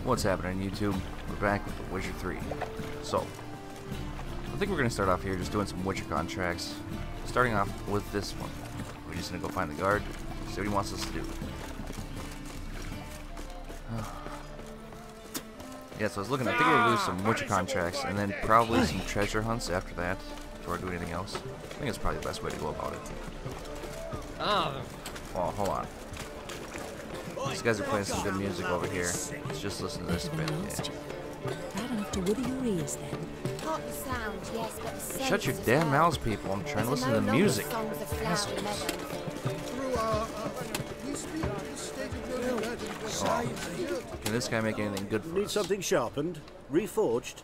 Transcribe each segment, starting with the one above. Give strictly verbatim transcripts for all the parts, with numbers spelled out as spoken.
What's happening, YouTube? We're back with The Witcher three. So, I think we're going to start off here just doing some Witcher contracts. Starting off with this one. We're just going to go find the guard, see what he wants us to do. Yeah, so I was looking, I think we're going to do some Witcher contracts, and then probably some treasure hunts after that, before I do anything else. I think that's probably the best way to go about it. Oh. Well, hold on. These guys are playing some good music over here. Let's just listen to this a bit. Yeah. Bad enough to wither your ears then. Partly sound, yes, but the Shut your damn mouths, people. I'm trying to listen to the music. Assholes. Oh. Can this guy make anything good for Need us? something sharpened? Reforged?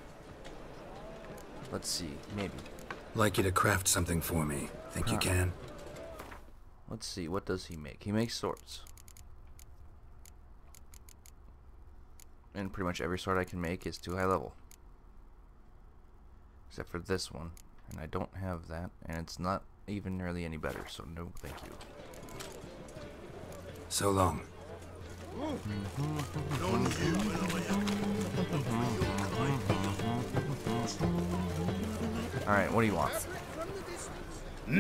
Let's see. Maybe. Like you to craft something for me. Think you can? Let's see. What does he make? He makes swords. And pretty much every sword I can make is too high level. Except for this one. And I don't have that. And it's not even really any better. So no, thank you. So long. Alright, what do you want? Hmm?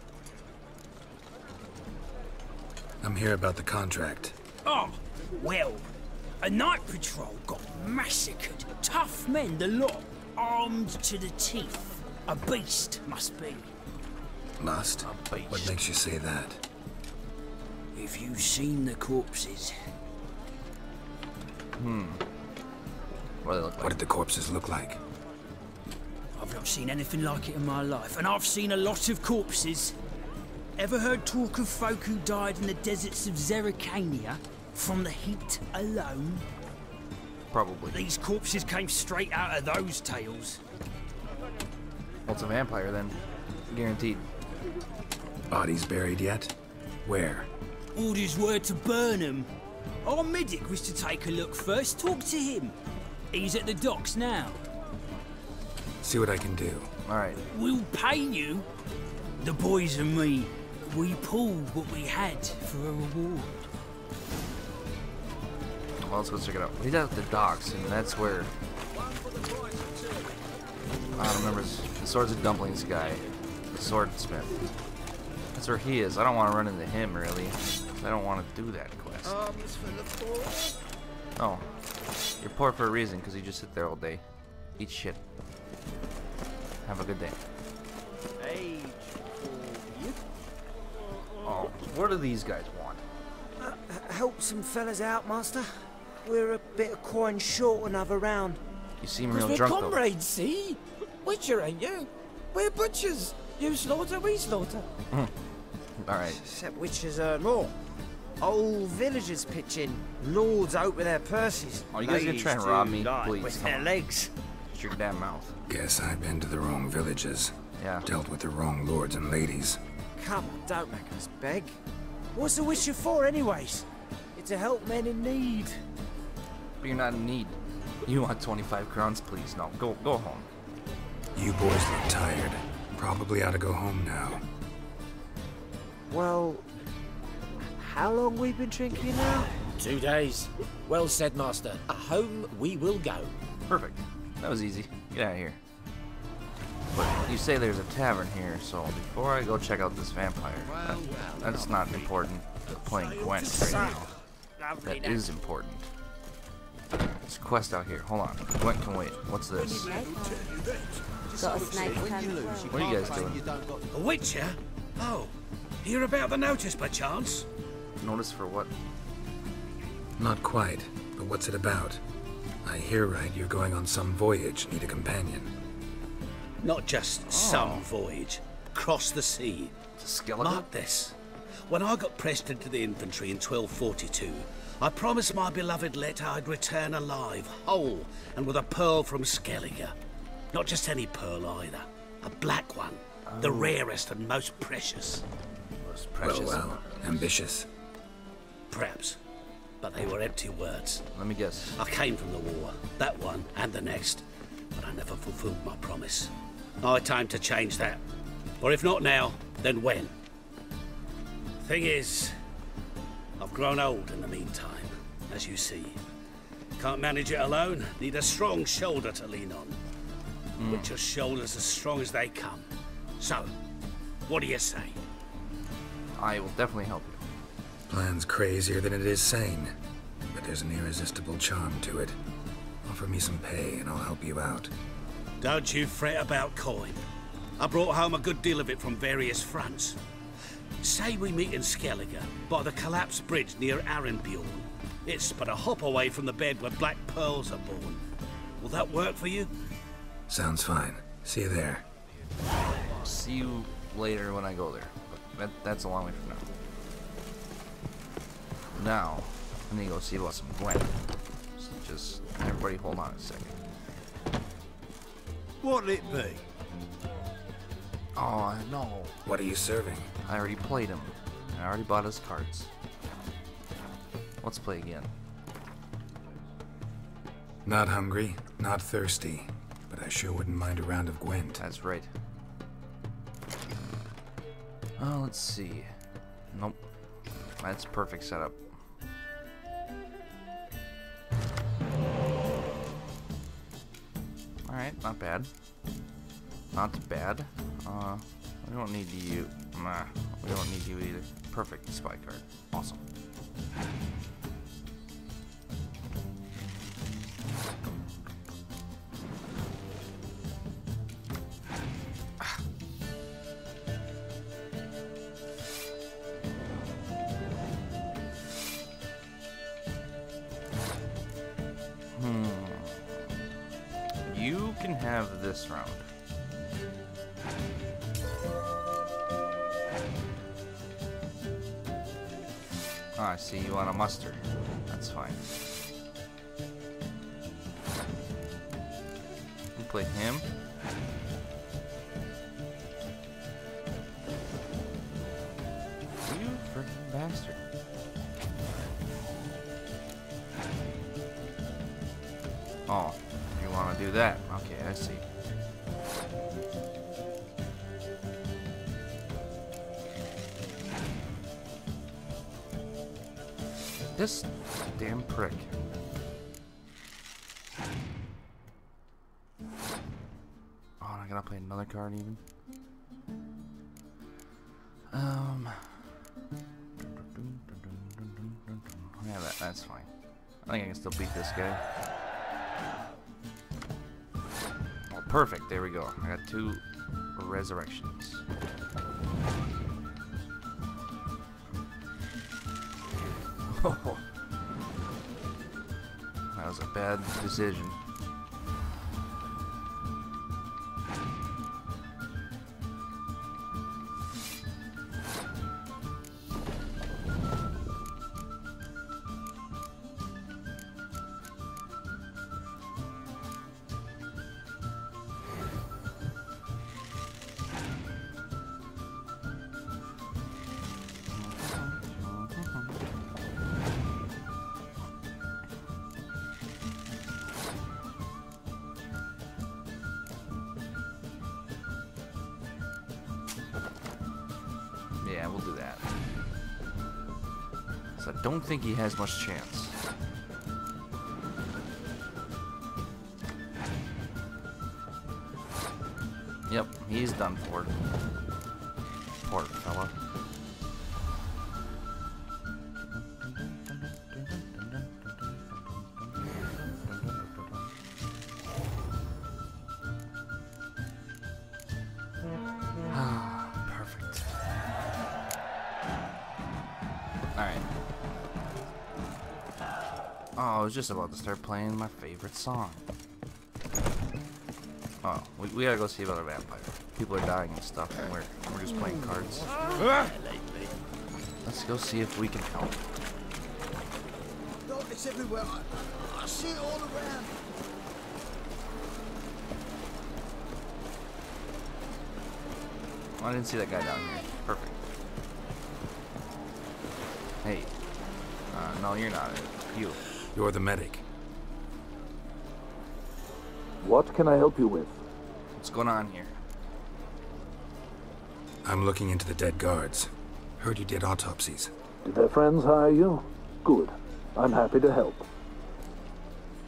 I'm here about the contract. Oh, well, a night patrol got massacred. Tough men, the lot, armed to the teeth. A beast, must be. Must? A beast. What makes you say that? If you've seen the corpses. Hmm. What do they look like? What did the corpses look like? I've not seen anything like it in my life, and I've seen a lot of corpses. Ever heard talk of folk who died in the deserts of Zerrikania from the heat alone? Probably. These corpses came straight out of those tales. Well, it's a vampire then. Guaranteed. Bodies buried yet? Where? Orders were to burn them. Our medic was to take a look first. Talk to him. He's at the docks now. See what I can do. Alright. We'll pay you. The boys and me, we pulled what we had for a reward. Well, let's go check it out. He's at the docks, and that's where... I don't remember. The Swords of Dumplings guy. The swordsmith. That's where he is. I don't want to run into him, really. I don't want to do that quest. Oh. You're poor for a reason, because you just sit there all day. Eat shit. Have a good day. Age for you? Oh, what do these guys want? Uh, help some fellas out, master. We're a bit of coin short another round. You seem real we're drunk, comrades, see? Witcher, ain't you? We're butchers. You slaughter, we slaughter. Alright. Except witchers earn more. Old villagers pitch in. Lords open their purses. Are you guys gonna try and rob me? Please, with come their on. legs. Shut your damn mouth. Guess I've been to the wrong villages. Yeah. Dealt with the wrong lords and ladies. Come on, don't make us beg. What's the witcher for, anyways? It's to help men in need. But you're not in need. You want twenty-five crowns, please? No, go go home. You boys look tired. Probably ought to go home now. Well, how long we been drinking now? Two days. Well said, master. Home we will go. Perfect. That was easy. Get out of here. But you say there's a tavern here, so before I go check out this vampire, that, that's not important. to Playing Gwent right now. That is important. There's a quest out here. Hold on. Gwent can wait. What's this? Got a snake pen. What are you guys doing? A witcher? Oh, hear about the notice by chance? Notice for what? Not quite, but what's it about? I hear right you're going on some voyage, need a companion. Not just Oh. some voyage. Cross the sea. It's a skeleton? Mark this. When I got pressed into the infantry in twelve forty-two, I promised my beloved Letta I'd return alive, whole, and with a pearl from Skellige. Not just any pearl either. A black one. Oh. The rarest and most precious. Most precious. Well, well, ambitious. Perhaps. But they were empty words. Let me guess. I came from the war, that one and the next, but I never fulfilled my promise. High time to change that. Or if not now, then when? Thing is, I've grown old in the meantime, as you see. Can't manage it alone. Need a strong shoulder to lean on. Mm. Which are shoulders as strong as they come. So, what do you say? I will definitely help you. Plan's crazier than it is sane, but there's an irresistible charm to it. Offer me some pay and I'll help you out. Don't you fret about coin. I brought home a good deal of it from various fronts. Say we meet in Skellige, by the collapsed bridge near Arenbjorn. It's but a hop away from the bed where black pearls are born. Will that work for you? Sounds fine. See you there. See you later when I go there. But that, that's a long way from now. Now, I need to go see about some Gwent. So just, everybody hold on a second. What'll it be? Oh, no. What are you serving? I already played him. I already bought his cards. Let's play again. Not hungry, not thirsty, but I sure wouldn't mind a round of Gwent. That's right. Oh, let's see. Nope. That's perfect setup. Alright, not bad. Not bad. Uh, we don't need you. Nah, we don't need you either. Perfect spy card. Awesome. Hmm. You can have this round. Oh, I see you want a mustard. That's fine. You play him. You freaking bastard. Oh, you want to do that? Okay, I see. This damn prick. Oh, I gotta play another card even. Um. Yeah, that, that's fine. I think I can still beat this guy. Oh, perfect. There we go. I got two resurrections. Oh, that was a bad decision. Yeah, we'll do that. So I don't think he has much chance. Yep, he's done for. Poor fella. Perfect. Alright. Oh, I was just about to start playing my favorite song. Oh, we, we gotta go see about a vampire. People are dying and stuff, and we're, we're just playing cards. Let's go see if we can help. No, it's everywhere. I, I see it all around. Oh, I didn't see that guy down here. Perfect. Hey. Uh, no, you're not. You. You're the medic. What can I help you with? What's going on here? I'm looking into the dead guards. Heard you did autopsies. Did their friends hire you? Good. I'm happy to help.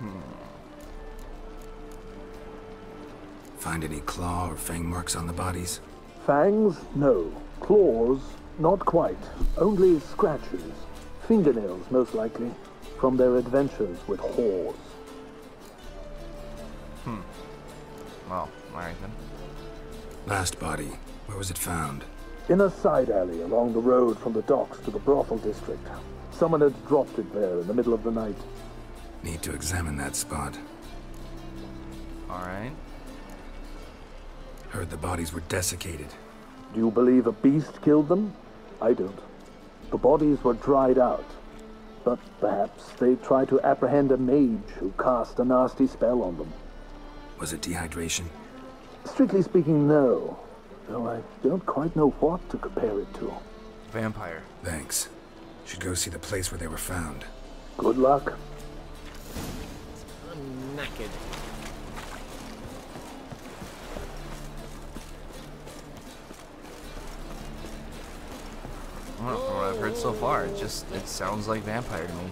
Find any claw or fang marks on the bodies? Fangs? No. Claws? Not quite. Only scratches. Fingernails, most likely. From their adventures with whores. Hmm. Well, alright then. Last body. Where was it found? In a side alley along the road from the docks to the brothel district. Someone had dropped it there in the middle of the night. Need to examine that spot. Alright. Heard the bodies were desiccated. Do you believe a beast killed them? I don't. The bodies were dried out. But perhaps they tried to apprehend a mage who cast a nasty spell on them. Was it dehydration? Strictly speaking, no. Though I don't quite know what to compare it to. Vampire. Thanks. Should go see the place where they were found. Good luck. I'm knackered. Well, from what I've heard so far, it just it sounds like vampire to me.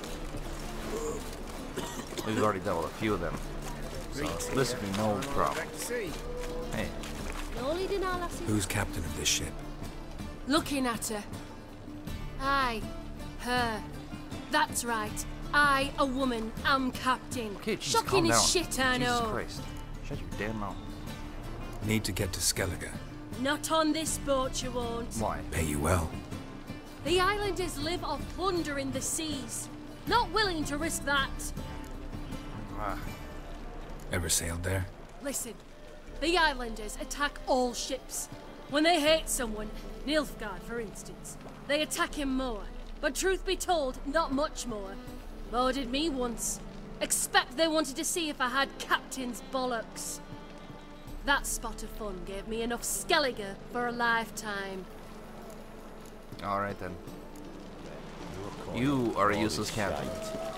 We've already dealt with a few of them, so this would be no problem. Hey, who's captain of this ship? Looking at her. Aye, her. That's right. I, a woman, am captain. okay, geez, Shocking calm as down. shit, I Jesus know. Christ. Shut your damn mouth. Need to get to Skellige. Not on this boat, you won't. Why? Pay you well. The islanders live off plunder in the seas. Not willing to risk that. Ah, Ever sailed there? Listen, the islanders attack all ships. When they hate someone, Nilfgaard for instance, they attack him more. But truth be told, not much more. More did me once. Expect they wanted to see if I had captain's bollocks. That spot of fun gave me enough Skellige for a lifetime. alright then. You are a useless captain.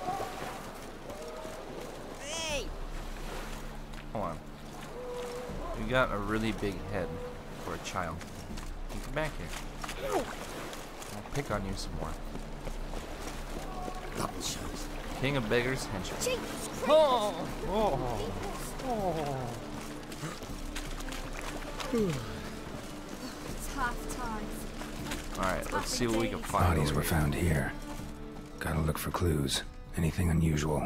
Hey! Hold on. You got a really big head for a child. You come back here. I'll pick on you some more. King of beggars, henchman. Oh! Oh. It's half time. Alright, let's see what we can find. Bodies over were here. found here. Gotta look for clues. Anything unusual.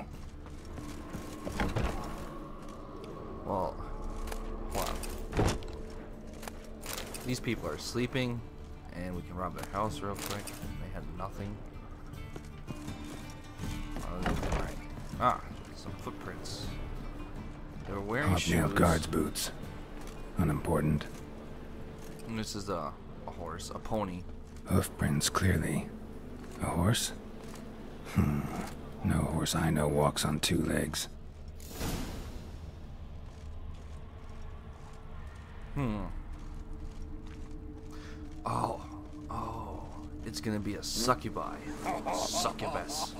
Well, hold on. These people are sleeping, and we can rob their house real quick. They had nothing. Alright. Ah, some footprints. They were wearing Hobnailed shoes. guards boots. Unimportant. And this is a, a horse, a pony. Hoof prints clearly. A horse? Hmm. No horse I know walks on two legs. Hmm. Oh. Oh. It's gonna be a succubi. Succubus.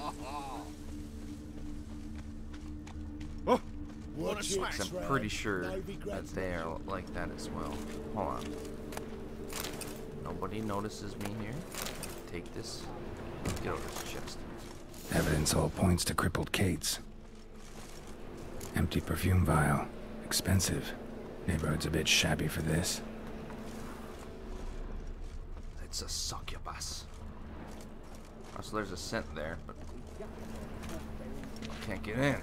Watch it, I'm pretty sure that they are like that as well. Hold on. Nobody notices me here. Take this. Get over this chest. Evidence all points to crippled Kate's. Empty perfume vial. Expensive. Neighborhood's a bit shabby for this. It's a succubus. Oh, so there's a scent there, but I can't get in.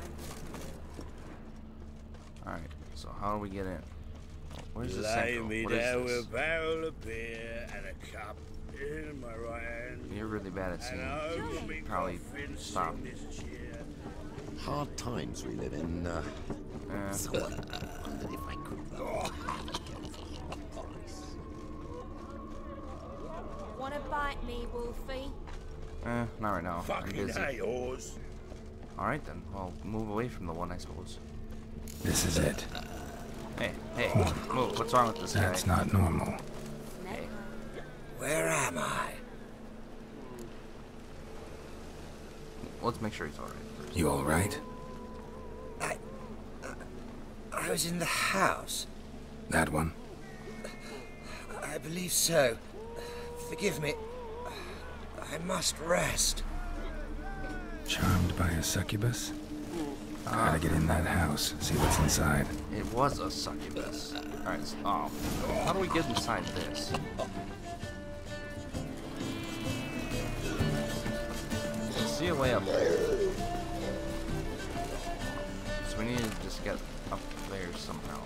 Alright, so how do we get in? Oh, where's the scent Lay go? me What is down this? with a barrel of beer and a cup in my right hand. You're really bad at singing. And You I should be probably coughing, stop. sing this cheer. Hard times we live in. Uh, Uh, so I wondered if I could. Wanna bite me, Wolfie? eh, not right now. I'm Fucking busy. hate yours. Alright then, well, move away from the one, I suppose. This is it. Hey, hey, move. What's wrong with this guy? That's not normal. Hey, Where am I? let's make sure he's alright first. You alright? I... Uh, I was in the house. That one? I believe so. Forgive me. I must rest. Charmed by a succubus? Gotta get in that house, see what's inside. It was a succubus. Alright, so, oh. How do we get inside this? I see a way up there. So we need to just get up there somehow.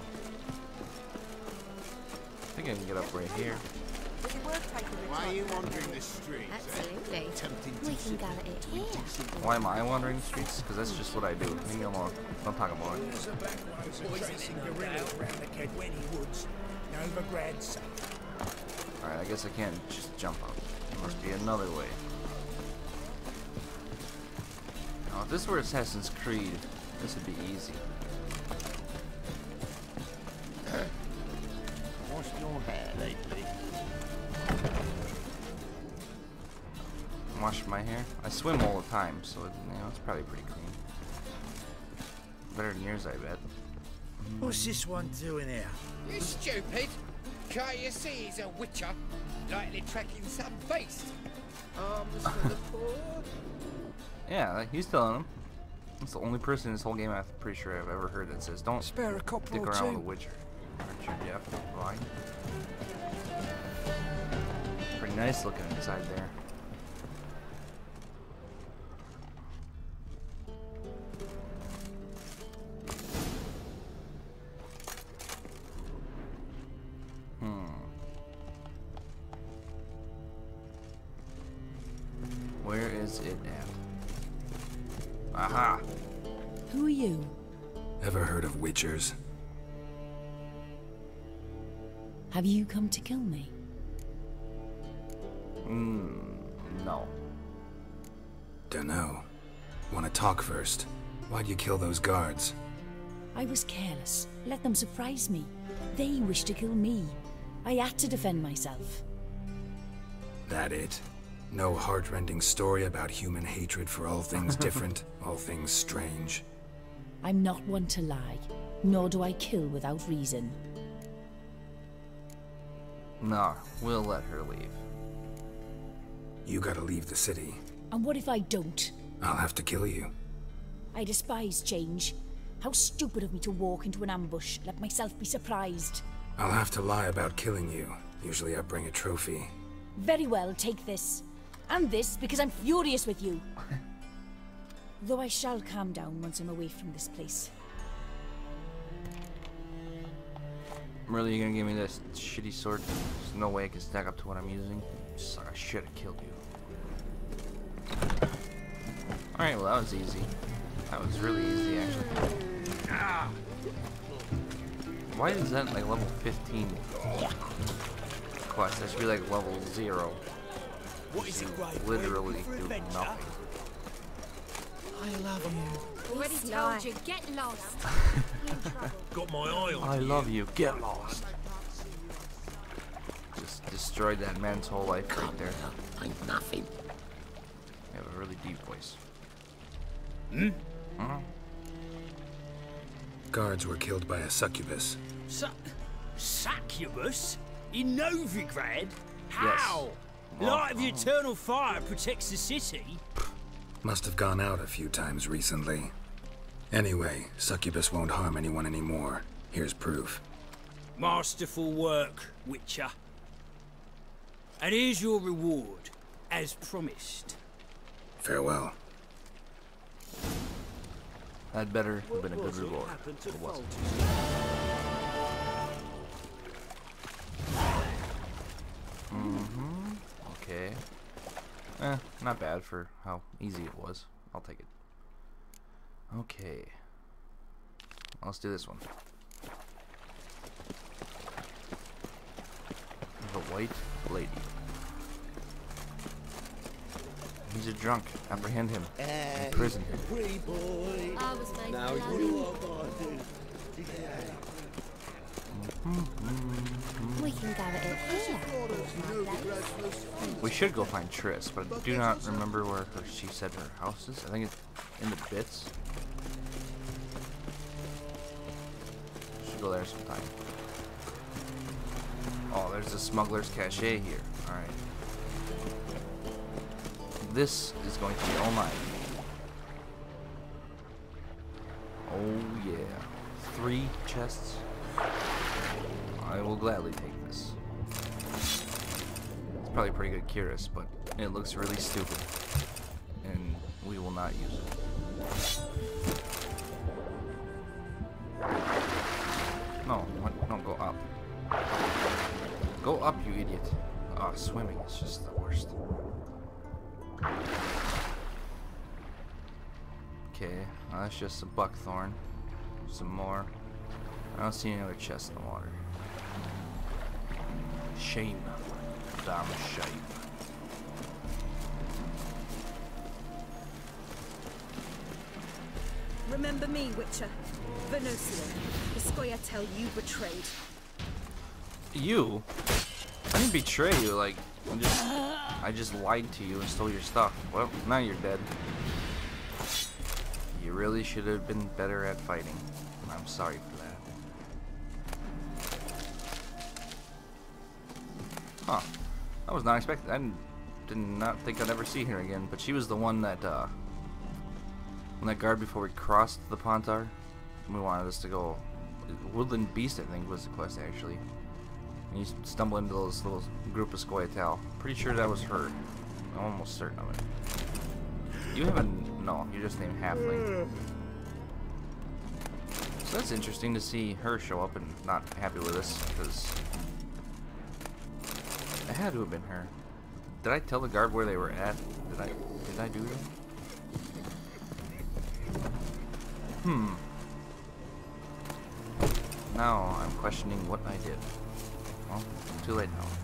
I think I can get up right here. Why are you wandering the streets? Absolutely. Eh? Tempting We can gather it here. Why am I wandering the streets? Because that's just what I do. Leave me alone. Don't talk about it. Alright, I guess I can't just jump up. There must be another way. Now, if this were Assassin's Creed, this would be easy. Washed your hair lately? Wash my hair? I swim all the time, so it, you know, it's probably pretty clean. Better than yours, I bet. What's this one doing here? You stupid! Can't you see he's a witcher? Likely tracking some beast. Arms for the poor. Yeah, like, he's telling him. That's the only person in this whole game I'm pretty sure I've ever heard that says, don't Spare a copper stick or around two. with a witcher. Aren't you deaf? Blind? Pretty nice looking inside there. Where is it at? Aha! Who are you? Ever heard of witchers? Have you come to kill me? Hmm, no. Dunno. Wanna talk first? Why'd you kill those guards? I was careless. Let them surprise me. They wished to kill me. I had to defend myself. That it? No heartrending story about human hatred for all things different, all things strange. I'm not one to lie, nor do I kill without reason. Nah, we'll let her leave. You gotta leave the city. And what if I don't? I'll have to kill you. I despise change. How stupid of me to walk into an ambush, let myself be surprised. I'll have to lie about killing you. Usually I bring a trophy. Very well, take this. And this, because I'm furious with you. Though I shall calm down once I'm away from this place. Really, you gonna give me this shitty sword? There's no way I can stack up to what I'm using. Sorry, I should have killed you. Alright, well that was easy. That was really easy, actually. Ah! Why is that like level fifteen quest? That should be like level zero. What is it, Grey? Literally do nothing. I love you. Already told you, get lost. Got my eye on I love you. Get lost. Just destroyed that man's whole life right there. I'm nothing. You have a really deep voice. Hmm? Huh? Guards were killed by a succubus. Su succubus? In Novigrad? How? Yes. Light of the eternal fire protects the city? Must have gone out a few times recently. Anyway, succubus won't harm anyone anymore. Here's proof. Masterful work, Witcher. And here's your reward, as promised. Farewell. That better have been a good reward. It wasn't. Mm-hmm. Okay. Eh, not bad for how easy it was. I'll take it. Okay. Let's do this one. The white lady. He's a drunk. Apprehend him. Imprison him. I was made Now for you that. are bonded. We can gather it here. We should go find Triss, but I do not remember where her, she said her house is. I think it's in the bits. Should go there sometime. Oh, there's a smuggler's cache here. Alright. This is going to be all mine. three chests. I will gladly take this. It's probably pretty good Cuirass, but it looks really stupid. And we will not use it. No, what? No, go up. Go up, you idiot. Oh, swimming is just the worst. Okay, well, that's just a buckthorn. Some more. I don't see any other chests in the water. Shame. Damn shame. Remember me, Witcher. Venusia, the Scoia'tael you betrayed. You? I didn't betray you, like, I just, I just lied to you and stole your stuff. Well, now you're dead. You really should have been better at fighting. I'm sorry for that. Huh. I was not expecting. I didn't, did not think I'd ever see her again, but she was the one that, uh, on that guard before we crossed the Pontar. We wanted us to go. Woodland Beast, I think, was the quest, actually. And you stumble into those little group of Scoia'tael. Pretty sure that was her. I'm almost certain of it. You haven't. No, you're just named Halfling. So that's interesting to see her show up and not happy with us, because it had to have been her. Did I tell the guard where they were at? Did I? Did I do that? Hmm. Now I'm questioning what I did. Well, too late now.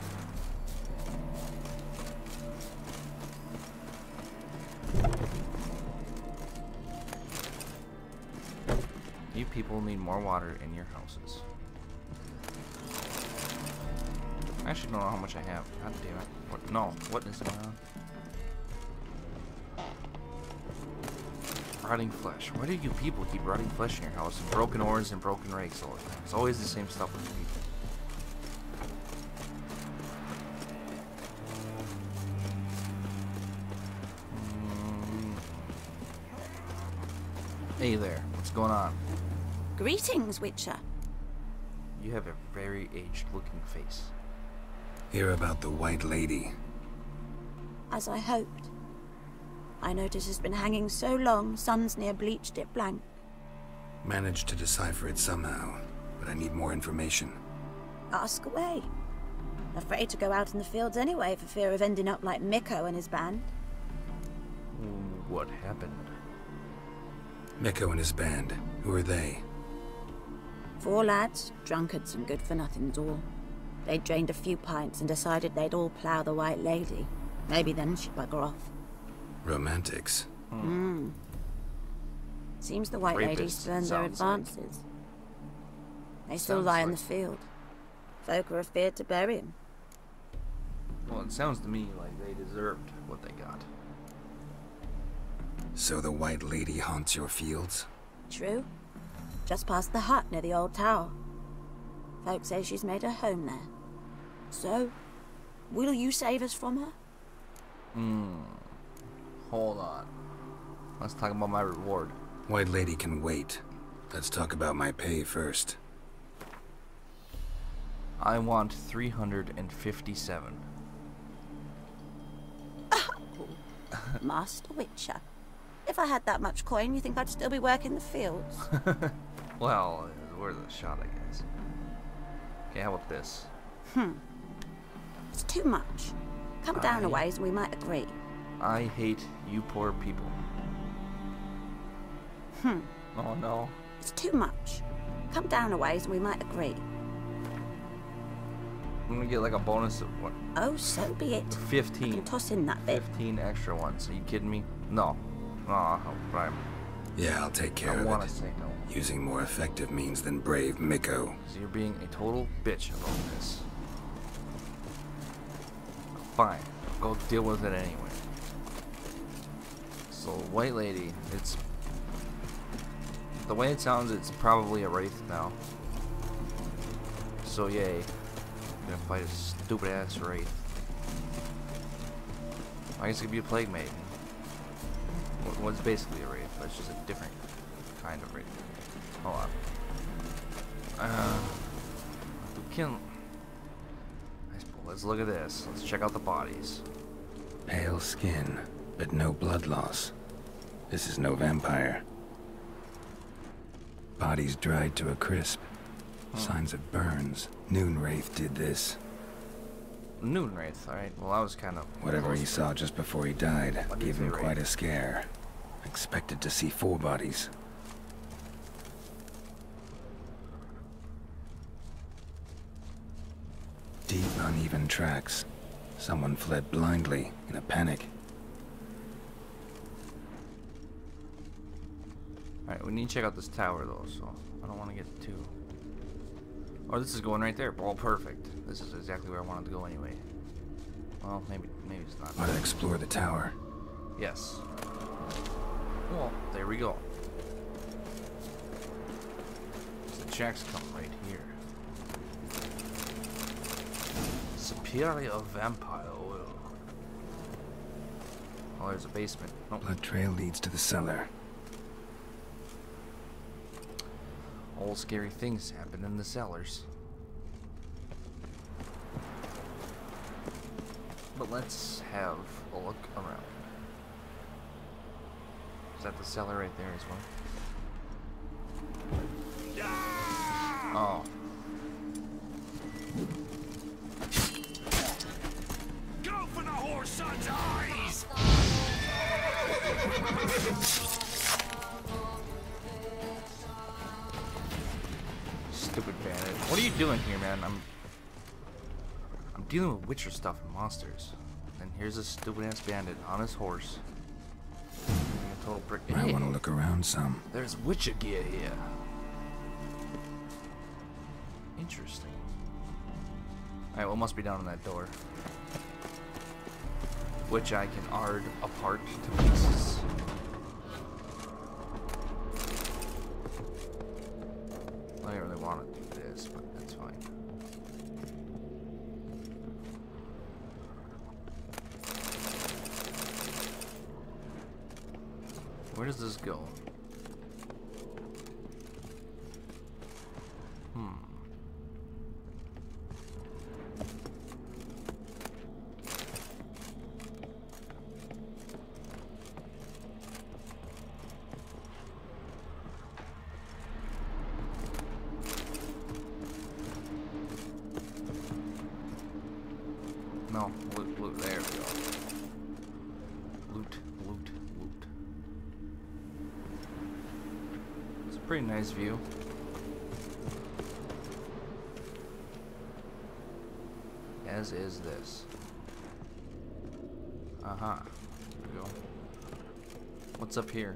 You people need more water in your houses. I actually don't know how much I have. God damn it. What? No. What is going on? Rotting flesh. Why do you people keep rotting flesh in your house? And broken oars and broken rakes all the time. It's always the same stuff with people. Mm. Hey there. What's going on? Greetings, Witcher. You have a very aged-looking face. Hear about the White Lady. As I hoped. I notice it's been hanging so long, Sun's near bleached it blank. Managed to decipher it somehow, but I need more information. Ask away. Afraid to go out in the fields anyway for fear of ending up like Mikko and his band. What happened? Mikko and his band. Who are they? Four lads, drunkards and good-for-nothings all. They'd drained a few pints and decided they'd all plough the White Lady. Maybe then she'd bugger off. Romantics. Hmm. Seems the White Lady spurns their advances. Like. They still sounds lie like. in the field. Folk are afeard to bury him. Well, it sounds to me like they deserved what they got. So the White Lady haunts your fields? True. Just past the hut near the old tower. Folk say she's made her home there. So, will you save us from her? Hmm. Hold on. Let's talk about my reward. White Lady can wait. Let's talk about my pay first. I want three hundred fifty-seven. Oh, Master Witcher. If I had that much coin, you think I'd still be working the fields? Well, it's worth a shot, I guess. Okay, how about this? Hmm. It's too much. Come I... down a ways and we might agree. I hate you poor people. Hmm. Oh no. It's too much. Come down a ways and we might agree. I'm gonna get like a bonus of what? Oh, so be it. Fifteen. I can toss in that bit. Fifteen extra ones. Are you kidding me? No. No, right. Yeah, I'll take care I of it. I wanna say no. Using more effective means than brave Mikko. So you're being a total bitch about this. Fine. Go deal with it anyway. So, White Lady, it's... The way it sounds, it's probably a wraith now. So, yay. I'm gonna fight a stupid-ass wraith. I guess it could be a Plague Maiden. What's basically a wraith, but it's just a different kind of wraith. Hold on. Uh, we can. Let's look at this. Let's check out the bodies. Pale skin, but no blood loss. This is no vampire. Bodies dried to a crisp. Hmm. Signs of burns. Noonwraith did this. Noonwraith, alright. Well, I was kind of... Whatever he saw just before he died gave him quite a scare. Expected to see four bodies. Deep, uneven tracks. Someone fled blindly, in a panic. Alright, we need to check out this tower, though, so I don't want to get too... Oh, this is going right there. All perfect. This is exactly where I wanted to go anyway. Well, maybe maybe it's not. Want to explore the tower? Yes. Well, there we go. The checks come right here. Superior vampire oil. Oh, there's a basement. Nope. Blood trail leads to the cellar. All scary things happen in the cellars. But let's have a look around. Is that the cellar right there as well? Oh. Go for the horse son's eyes! Stupid bandit. What are you doing here, man? I'm I'm dealing with Witcher stuff and monsters. And here's a stupid ass bandit on his horse. A total prick. I Hey, want to look around some. there's Witcher gear here. Interesting. Alright, what must be down in that door? Which I can ard apart to pieces. I don't really want to do this, but that's fine. Where does this go? Hmm. No, loot, loot, there we go. Loot, loot, loot. It's a pretty nice view. As is this. Uh-huh. There we go. What's up here?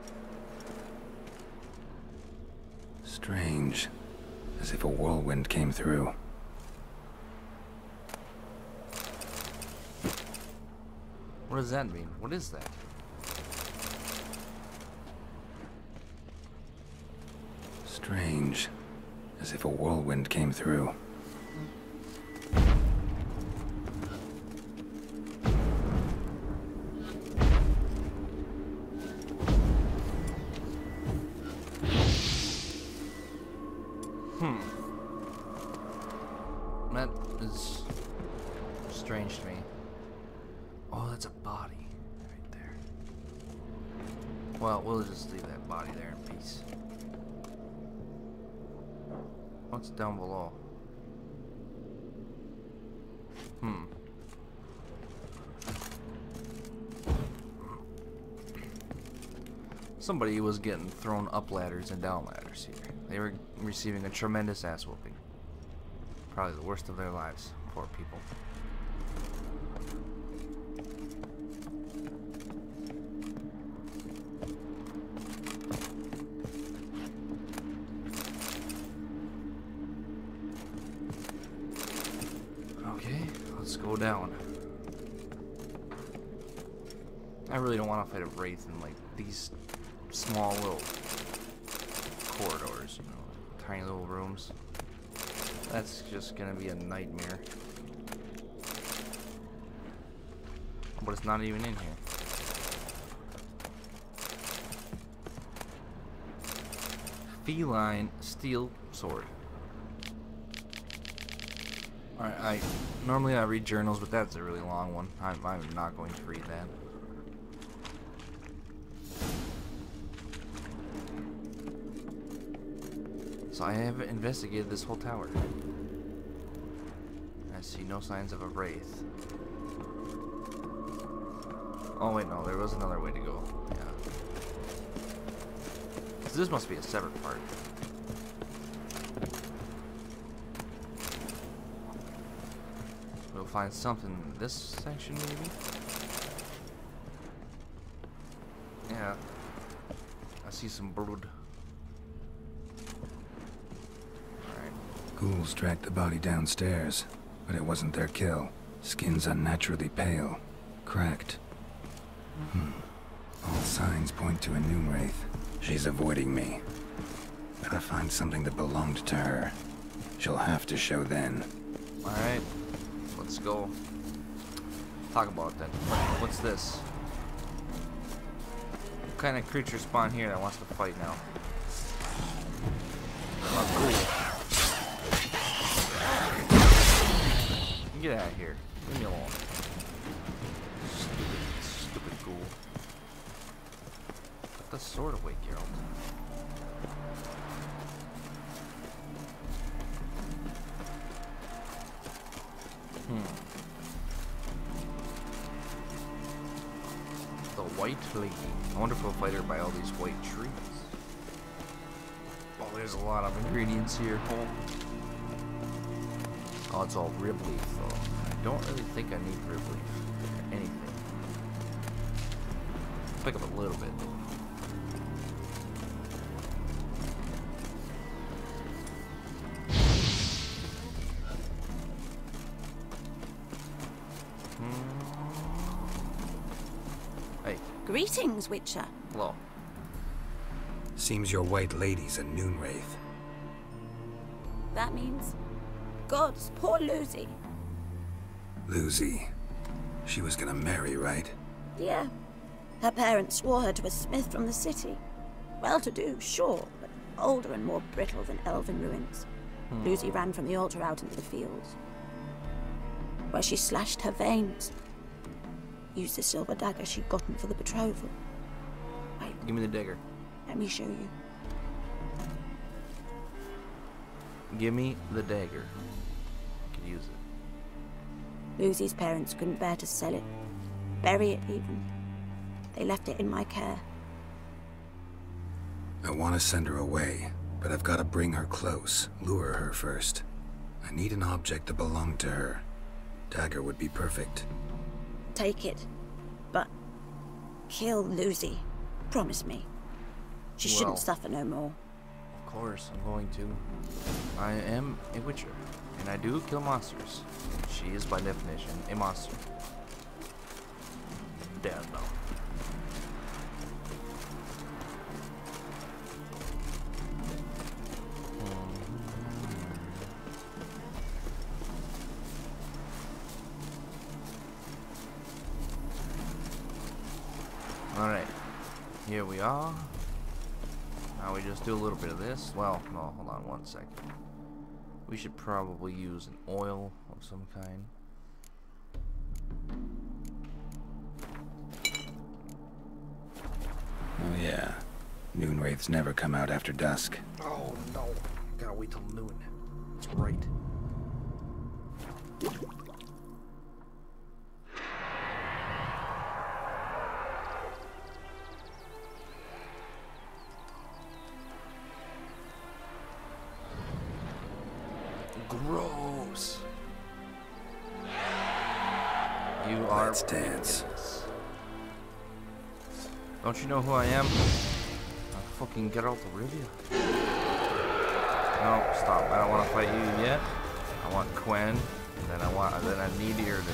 Strange. As if a whirlwind came through. What does that mean? What is that? Strange. As if a whirlwind came through. Hmm. That is strange to me. Oh, that's a body right there. Well, we'll just leave that body there in peace. What's down below? Hmm. Somebody was getting thrown up ladders and down ladders here. They were receiving a tremendous ass whooping. Probably the worst of their lives. Poor people. Okay, let's go down. I really don't want to fight a wraith in like these small little corridors, you know, tiny little rooms. That's just gonna be a nightmare. But it's not even in here. Feline steel sword. Alright, I normally I read journals, but that's a really long one. I'm, I'm not going to read that. So I have investigated this whole tower. I see no signs of a wraith. Oh wait, no, there was another way to go. Yeah. So this must be a separate part. We'll find something in this section, maybe? Yeah. I see some blood. Alright. Ghouls dragged the body downstairs, but it wasn't their kill. Skin's unnaturally pale, cracked. Hmm. All signs point to a new wraith. She's avoiding me. Gotta find something that belonged to her. She'll have to show then. Alright. Let's go. Talk about that. What's this? What kind of creature spawned here that wants to fight now? Oh, cool. Get out of here. Leave me alone. Stupid, stupid ghoul. Put the sword away, Geralt. Hmm. The White Lady. A wonderful fighter by all these white trees. Oh, there's a lot of ingredients here. Oh, oh it's all rib leaf, though. I don't really think I need rib leaf for anything. Pick up a little bit. Greetings, Witcher. Hello. Seems your White Lady's a noon wraith. That means... Gods, poor Lucy. Lucy. She was gonna marry, right? Yeah. Her parents swore her to a smith from the city. Well-to-do, sure, but older and more brittle than elven ruins. Hmm. Lucy ran from the altar out into the fields, where she slashed her veins. Used the silver dagger she'd gotten for the betrothal. Wait. Give me the dagger. Let me show you. Give me the dagger. I could use it. Lucy's parents couldn't bear to sell it. Bury it, even. They left it in my care. I want to send her away, but I've got to bring her close, lure her first. I need an object that belonged to her. Dagger would be perfect. Take it, but kill Lucy. Promise me. She well, shouldn't suffer no more. Of course, I'm going to. I am a witcher, and I do kill monsters. She is, by definition, a monster. Damn, no. Alright, here we are. Now we just do a little bit of this. Well, no, hold on one second. We should probably use an oil of some kind. Oh yeah, noon wraiths never come out after dusk. Oh no, gotta wait till noon. That's right. Gross. You are. Let's dance. Don't you know who I am? I'm fucking Geralt of Rivia. No, stop. I don't want to fight you yet. I want Quen, and then I want, and then I need Yrden.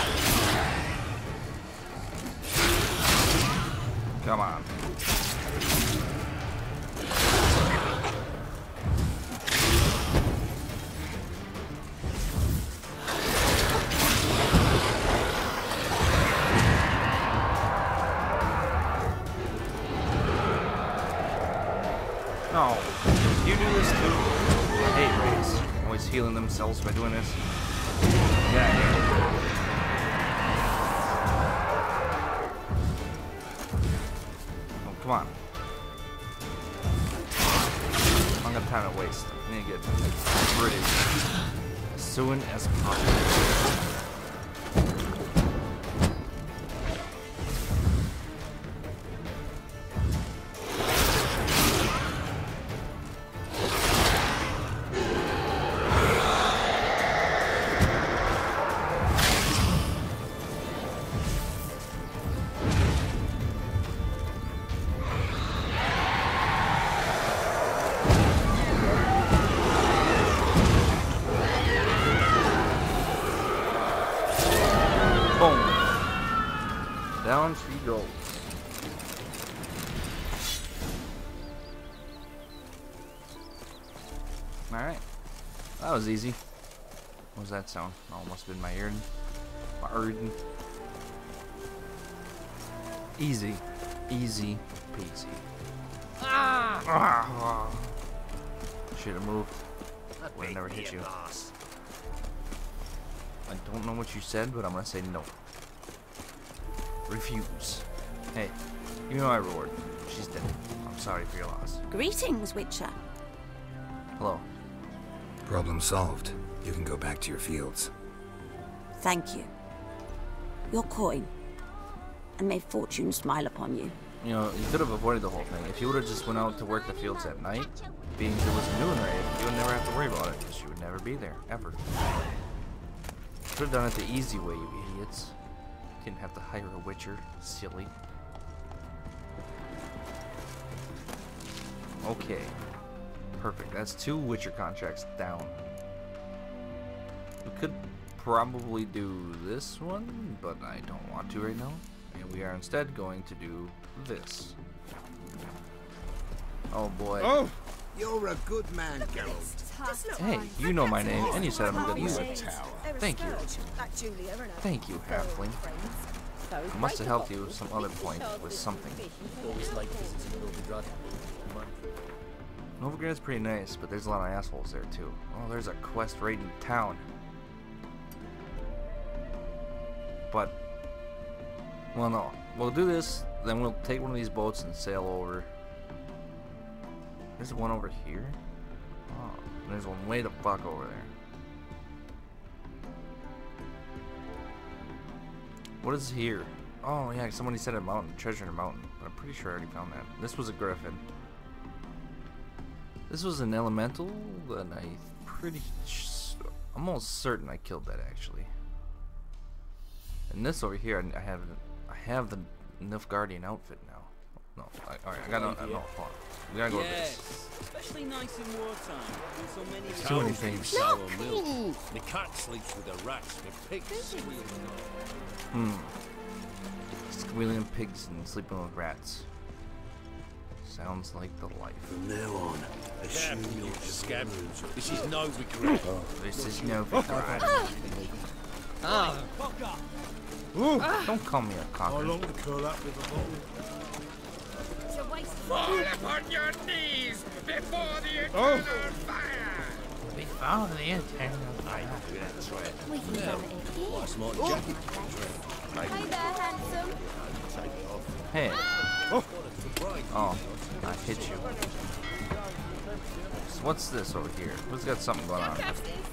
Come on. just healing themselves by doing this. Get out of here. Oh, come on. I don't got time to waste. I need to get rid as soon as possible. Down she goes. Alright. That was easy. What was that sound? Oh, must have been my ear. My ear. Easy. Easy peasy. Ah! ah. Should have moved. Would have never hit you. I don't know what you said, but I'm gonna say no. Refuse. Hey, you know I roared. She's dead. I'm sorry for your loss. Greetings, Witcher. Hello. Problem solved. You can go back to your fields. Thank you. Your coin. And may fortune smile upon you. You know, you could have avoided the whole thing. If you would have just went out to work the fields at night, being there was a noon raid, you would never have to worry about it, because you would never be there, ever. Could have done it the easy way, you idiots. Didn't have to hire a witcher. Silly. Okay. Perfect. That's two witcher contracts down. We could probably do this one, but I don't want to right now. And we are instead going to do this. Oh boy. Oh! You're a good man, Geralt. Hey, you know my name, and you said I'm a good man. Thank you. Thank you, halfling. I must have helped you at some other point with something. Novigrad's pretty nice, but there's a lot of assholes there too. Oh, there's a quest raiding town. But, well, no. We'll do this, then we'll take one of these boats and sail over. There's one over here. Oh, there's one way the fuck over there. What is here? Oh yeah, somebody said a mountain, treasure in a mountain. But I'm pretty sure I already found that. This was a griffin. This was an elemental, and I pretty, I'm almost certain I killed that actually. And this over here, I have, I have the Nilfgaardian outfit now. No, I, all right, I got no, no, hold on. We gotta go with this. Especially nice in wartime. When so many There's too many things. Sour milk. The cat sleeps with the rats. The pigs squeal. Hmm. Squealing pigs and sleeping with rats. Sounds like the life. From now on, assume you're a scab. This is Novigrad. Oh, this is Novigrad. Ah. Ah. Don't call me a cocker. How long to curl up with a bottle? Fall upon your knees before the eternal Oh. fire! Before the eternal fire. That's right. We can have it here. What's my jacket? Hey there, handsome. Hey. Oh. Oh, I hit you. So what's this over here? Who's got something going on?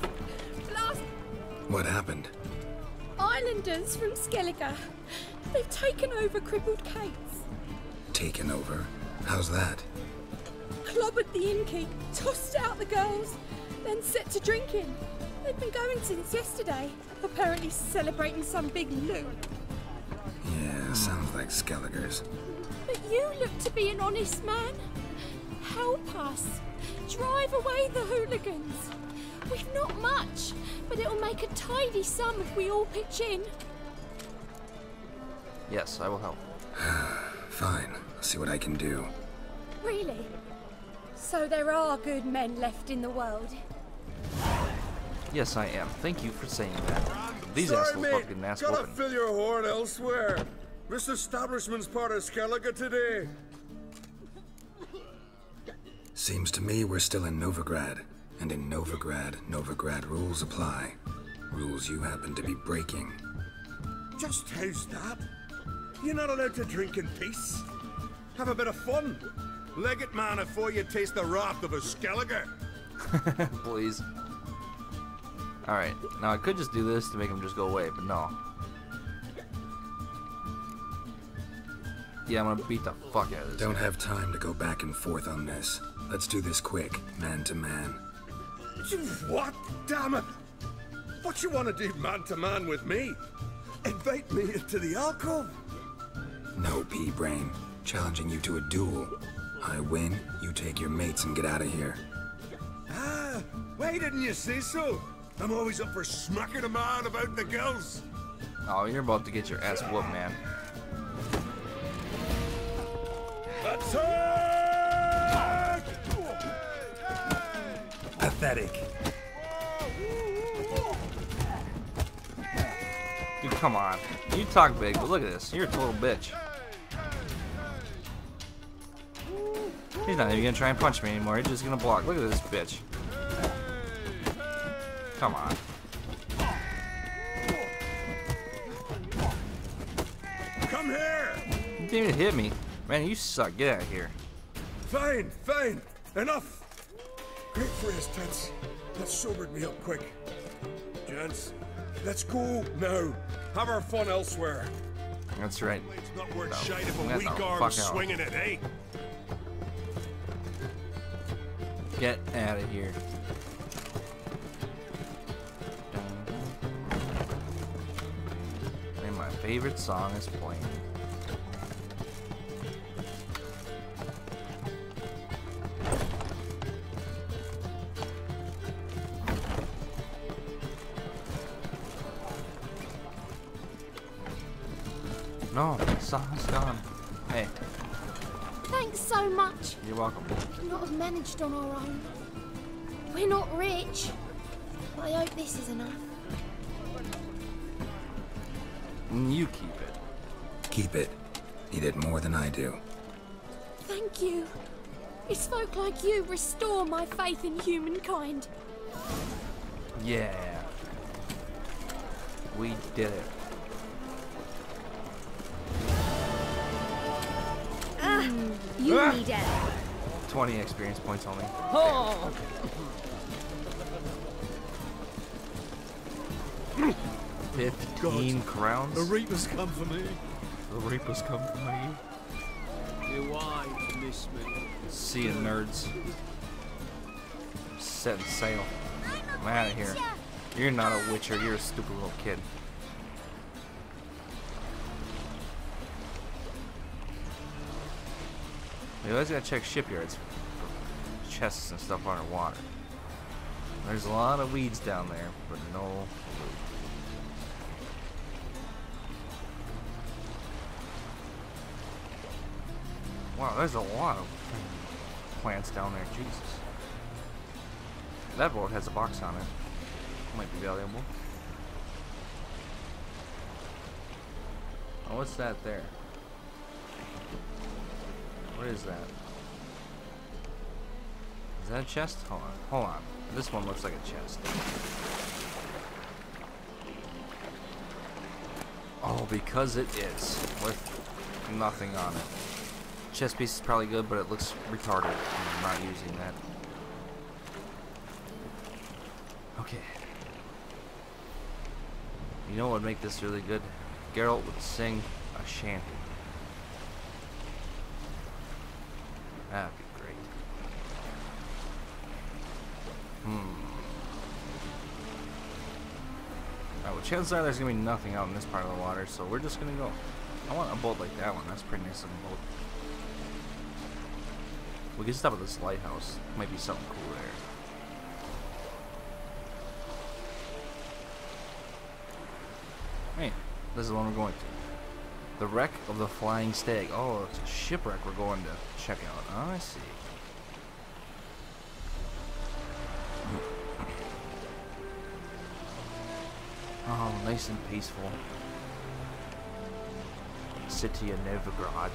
What happened? Islanders from Skellige. They've taken over crippled Kate's. Taken over? How's that? Clobbered the innkeep, tossed out the girls, then set to drinking. They've been going since yesterday, apparently celebrating some big loot. Yeah, sounds like Skellige's. But you look to be an honest man. Help us. Drive away the hooligans. We've not much, but it'll make a tidy sum if we all pitch in. Yes, I will help. Fine. I'll see what I can do. Really? So there are good men left in the world? Yes, I am. Thank you for saying that. These Sorry, assholes mate. fucking ass Gotta whooping. fill your horn elsewhere. This establishment's part of Skellige today. Seems to me we're still in Novigrad. And in Novigrad, Novigrad rules apply. Rules you happen to be breaking. Just how's that? You're not allowed to drink in peace. Have a bit of fun. Leg it, man, before you taste the wrath of a Skellige. Please. Alright, now I could just do this to make him just go away, but no. Yeah, I'm gonna beat the fuck out of this Don't guy. have time to go back and forth on this. Let's do this quick, man to man. What? Damn it! What you want to do man to man with me? Invite me into the alcove? No, pea-brain. Challenging you to a duel. I win, you take your mates and get out of here. Ah, why didn't you say so? I'm always up for smacking a man about the gills. Oh, you're about to get your ass whooped, man. Attack! Pathetic. Dude, come on. You talk big, but look at this. You're a total bitch. He's not even gonna try and punch me anymore. He's just gonna block. Look at this bitch. Come on. Come here! You didn't even hit me. Man, you suck. Get out of here. Fine, fine. Enough. Great phrase, Tets. That sobered me up quick. Gents, let's go now. Have our fun elsewhere. That's right. It's not worth No, shite if a get weak the arm fuck out. swinging it, eh? Get out of here. And my favorite song is playing. No, the song's gone. Hey, Thanks so much. you're welcome. Could not have managed on our own. We're not rich. But I hope this is enough. You keep it. Keep it. He did more than I do. Thank you. It's folk like you restore my faith in humankind. Yeah. We did it. Ah, you Ah. need it. twenty experience points only. Oh. Fifteen crowns. The Reapers come for me. The Reapers come for me. Do I miss me? See you, nerds. Setting sail. I'm out of here. You're not a witcher. You're a stupid little kid. We always gotta check shipyards for chests and stuff underwater. There's a lot of weeds down there, but no loot. Wow, there's a lot of plants down there. Jesus. That boat has a box on it. Might be valuable. Oh, what's that there? What is that? Is that a chest? Hold on. Hold on. This one looks like a chest. Oh, because it is. With nothing on it. Chest piece is probably good, but it looks retarded. I'm not using that. Okay. You know what would make this really good? Geralt would sing a shanty. That'd be great. Hmm. Alright, well, chances are there's gonna be nothing out in this part of the water, so we're just gonna go. I want a boat like that one. That's a pretty nice looking boat. We can stop at this lighthouse. Might be something cool there. Hey, this is the one we're going to. The wreck of the Flying Stag. Oh, it's a shipwreck we're going to check out. Oh, I see. Oh, nice and peaceful. City of Novigrad.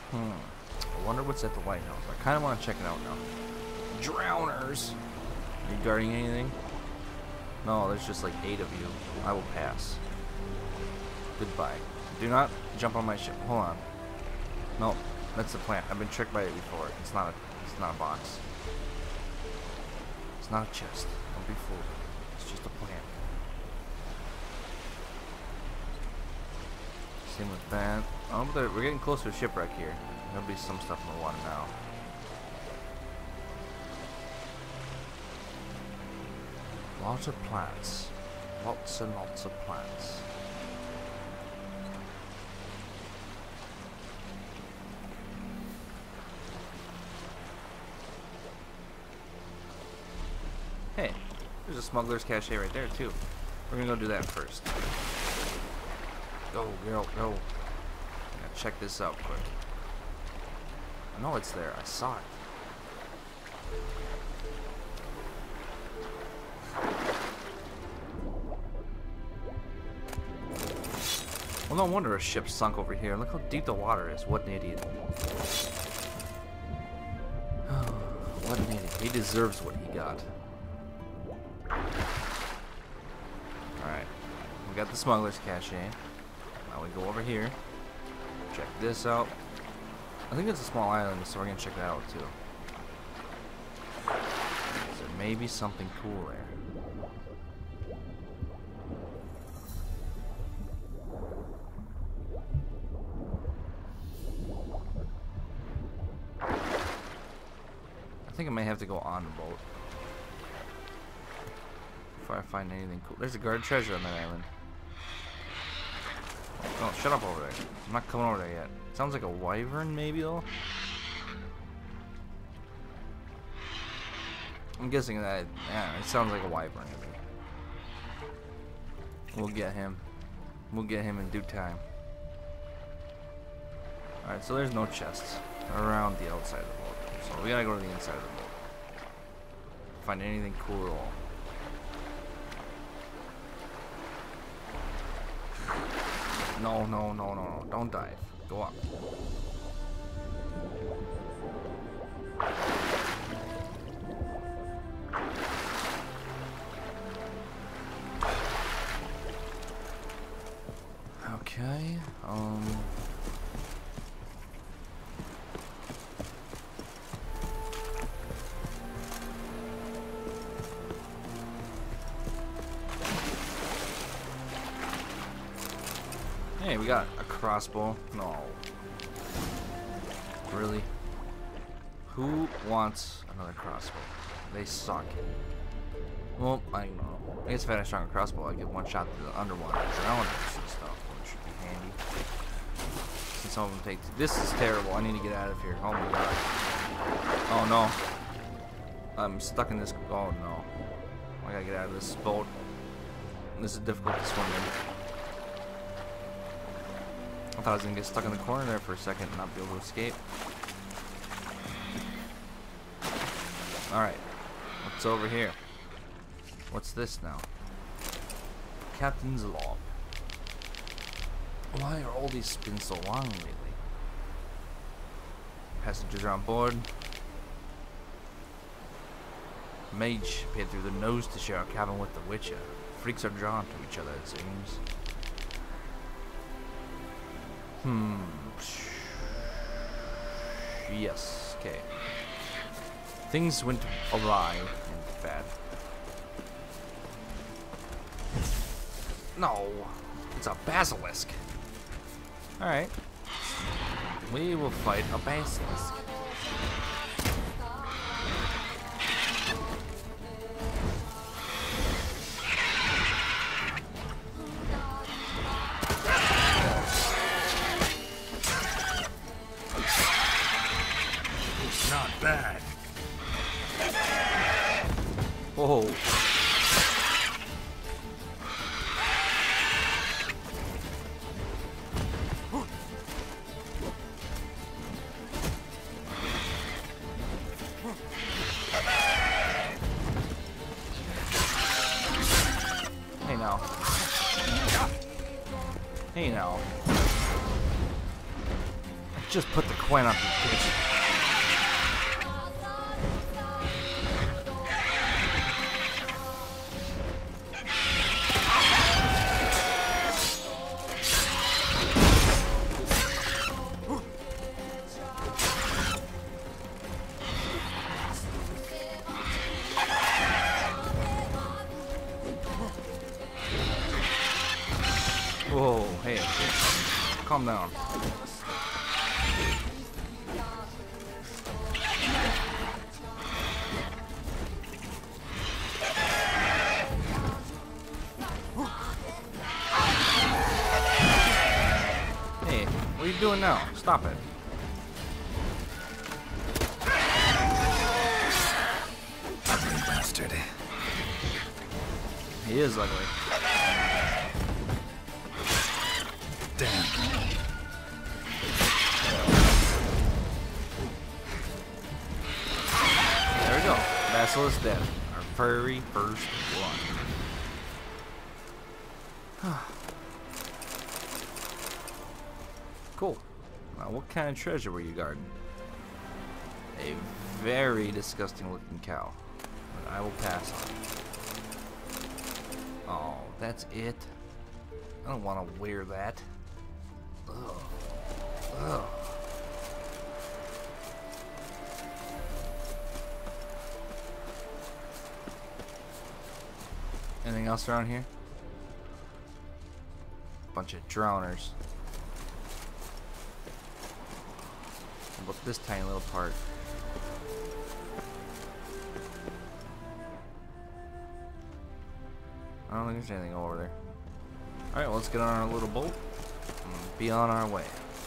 Hmm. I wonder what's at the lighthouse. I kind of want to check it out now. Drowners! Are you guarding anything? No, there's just like eight of you. I will pass. Goodbye. Do not jump on my ship. Hold on. No, that's the plant. I've been tricked by it before. It's not a. It's not a box. It's not a chest. Don't be fooled. It's just a plant. Same with that. Oh, but we're getting close to a shipwreck here. There'll be some stuff in the water now. Lots of plants. Lots and lots of plants. Hey, there's a smuggler's cache right there too. We're gonna go do that first. Go, girl, go. Gotta check this out quick. I know it's there. I saw it. Well, no wonder a ship sunk over here. Look how deep the water is. What an idiot. What an idiot. He deserves what he got. Alright. We got the smuggler's cache. Now we go over here. Check this out. I think it's a small island, so we're gonna check that out too. There may be something cool there. I think I may have to go on the boat before I find anything cool. There's a guard treasure on that island. Oh, shut up over there. I'm not coming over there yet. Sounds like a wyvern, maybe, though? I'm guessing that, yeah, it sounds like a wyvern. We'll get him. We'll get him in due time. Alright, so there's no chests around the outside of the boat. So we gotta go to the inside of the boat. Find anything cool at all. No, no, no, no, no. Don't dive. Go up. Okay. Um... Hey, we got a crossbow. No. Really? Who wants another crossbow? They suck. Well, I don't know. I guess if I had a stronger crossbow, I'd get one shot to the underwater drowners and stuff, which should be handy. Since some of them take. This is terrible. I need to get out of here. Oh my god. Oh no. I'm stuck in this. Oh no. I gotta get out of this boat. This is difficult to swim in. I thought I was gonna get stuck in the corner there for a second and not be able to escape. Alright. What's over here? What's this now? Captain's log. Why are all these been so long lately? Passengers are on board. Mage paid through the nose to share a cabin with the Witcher. Freaks are drawn to each other, it seems. Hmm. Yes. Okay. Things went awry and bad. No, it's a basilisk. All right. We will fight a basilisk. Not bad. Whoa. Hey now. Hey now. just put the coin up, you bitch. Whoa, hey, calm down. Hey, what are you doing now? Stop it. Ugly bastard. He is ugly. Damn. There we go. Basilisk dead. Our very first one. Cool. Now, what kind of treasure were you guarding? A very disgusting looking cow. But I will pass on. Oh, that's it? I don't want to wear that. Ugh. Ugh. Anything else around here? Bunch of drowners. How about this tiny little part? I don't think there's anything over there. Alright, well, let's get on our little boat and be on our way.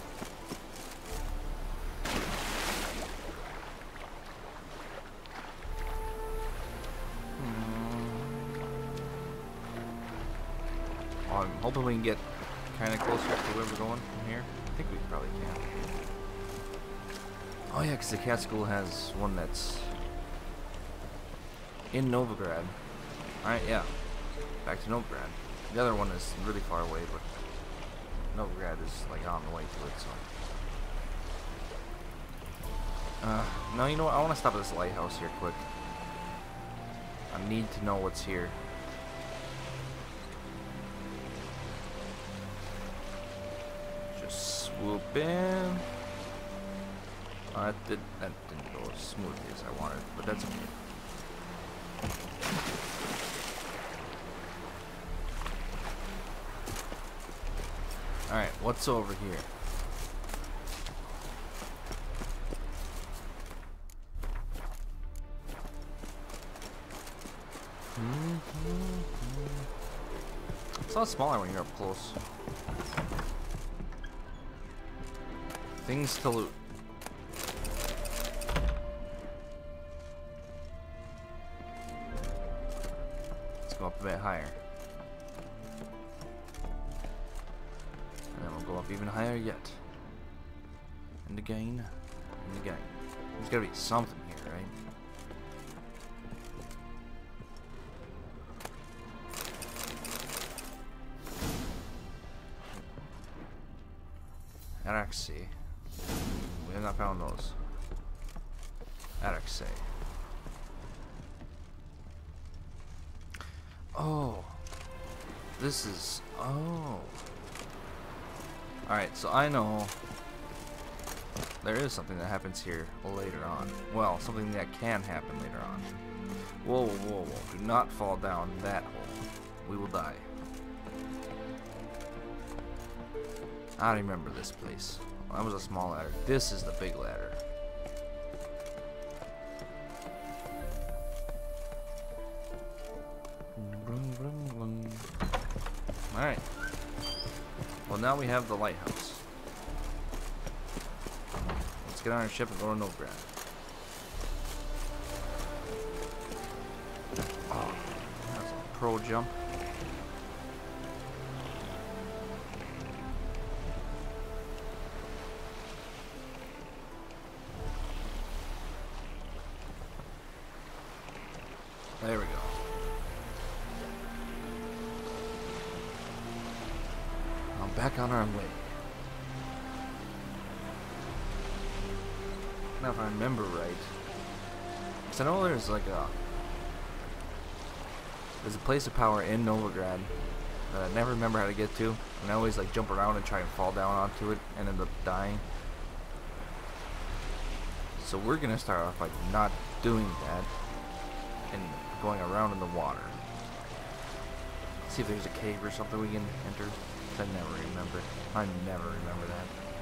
Well, I'm hoping we can get kind of closer to where we're going from here. I think we probably can. Oh yeah, because the cat school has one that's in Novigrad. Alright, yeah. Back to Novigrad. The other one is really far away, but Novigrad is like on the way to it, so. Uh, no, you know what? I want to stop at this lighthouse here quick. I need to know what's here. Just swoop in. Oh, that, did, that didn't go as smoothly as I wanted, but that's okay. Alright, what's over here? It's a lot smaller when you're up close. Things to loot. Let's go up a bit higher. And then we'll go up even higher yet. And again. And again. There's gotta be something here, right? Araxi. We have not found those. Araxi. Oh. This is... Oh. Alright, so I know there is something that happens here later on. Well, something that can happen later on. Whoa, whoa, whoa. Do not fall down that hole. We will die. I remember this place. Well, that was a small ladder. This is the big ladder. Alright. Well, now we have the lighthouse. Let's get on our ship and go to Novigrad. Oh, that's a pro jump. There we go. Now back on our way. Now if I remember right. Because I know there's like a... There's a place of power in Novigrad that I never remember how to get to. And I always like jump around and try and fall down onto it and end up dying. So we're going to start off by not doing that and going around in the water. See if there's a cave or something we can enter. I never remember. I never remember that.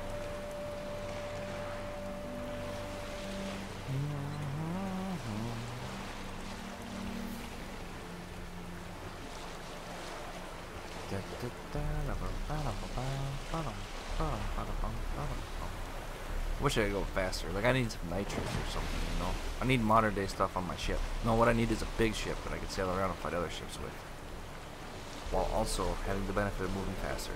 Wish I could go faster. Like I need some nitrous or something, you know. I need modern day stuff on my ship. No, what I need is a big ship that I can sail around and fight other ships with, while also having the benefit of moving faster.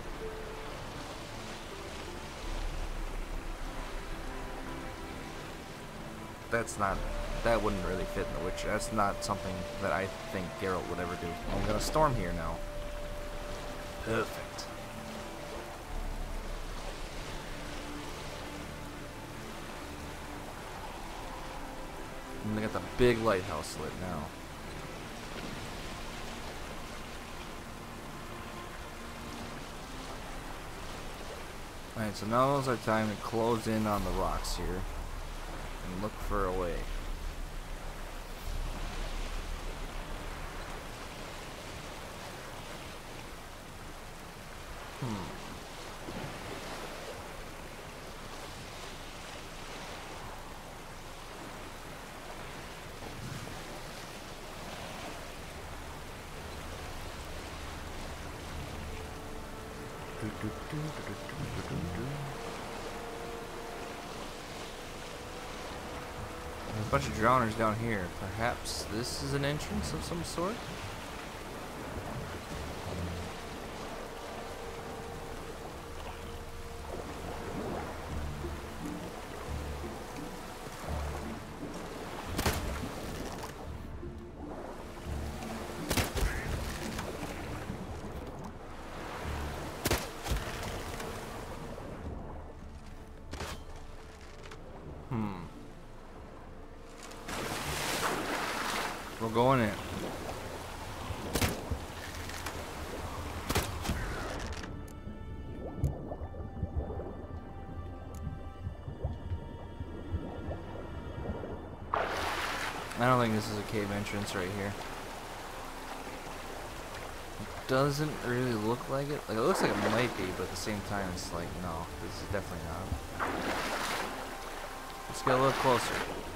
That's not, that wouldn't really fit in The Witcher. That's not something that I think Geralt would ever do. I'm gonna storm here now. Perfect. And they got the big lighthouse lit now. Alright, so now is our time to close in on the rocks here and look for a way. Hmm. Do, do, do, do, do, do, do, do. There's a bunch of drowners down here. Perhaps this is an entrance of some sort? Hmm. We're going in. I don't think this is a cave entrance right here. It doesn't really look like it. Like it looks like it might be, but at the same time it's like, no, this is definitely not. Let's get a little closer.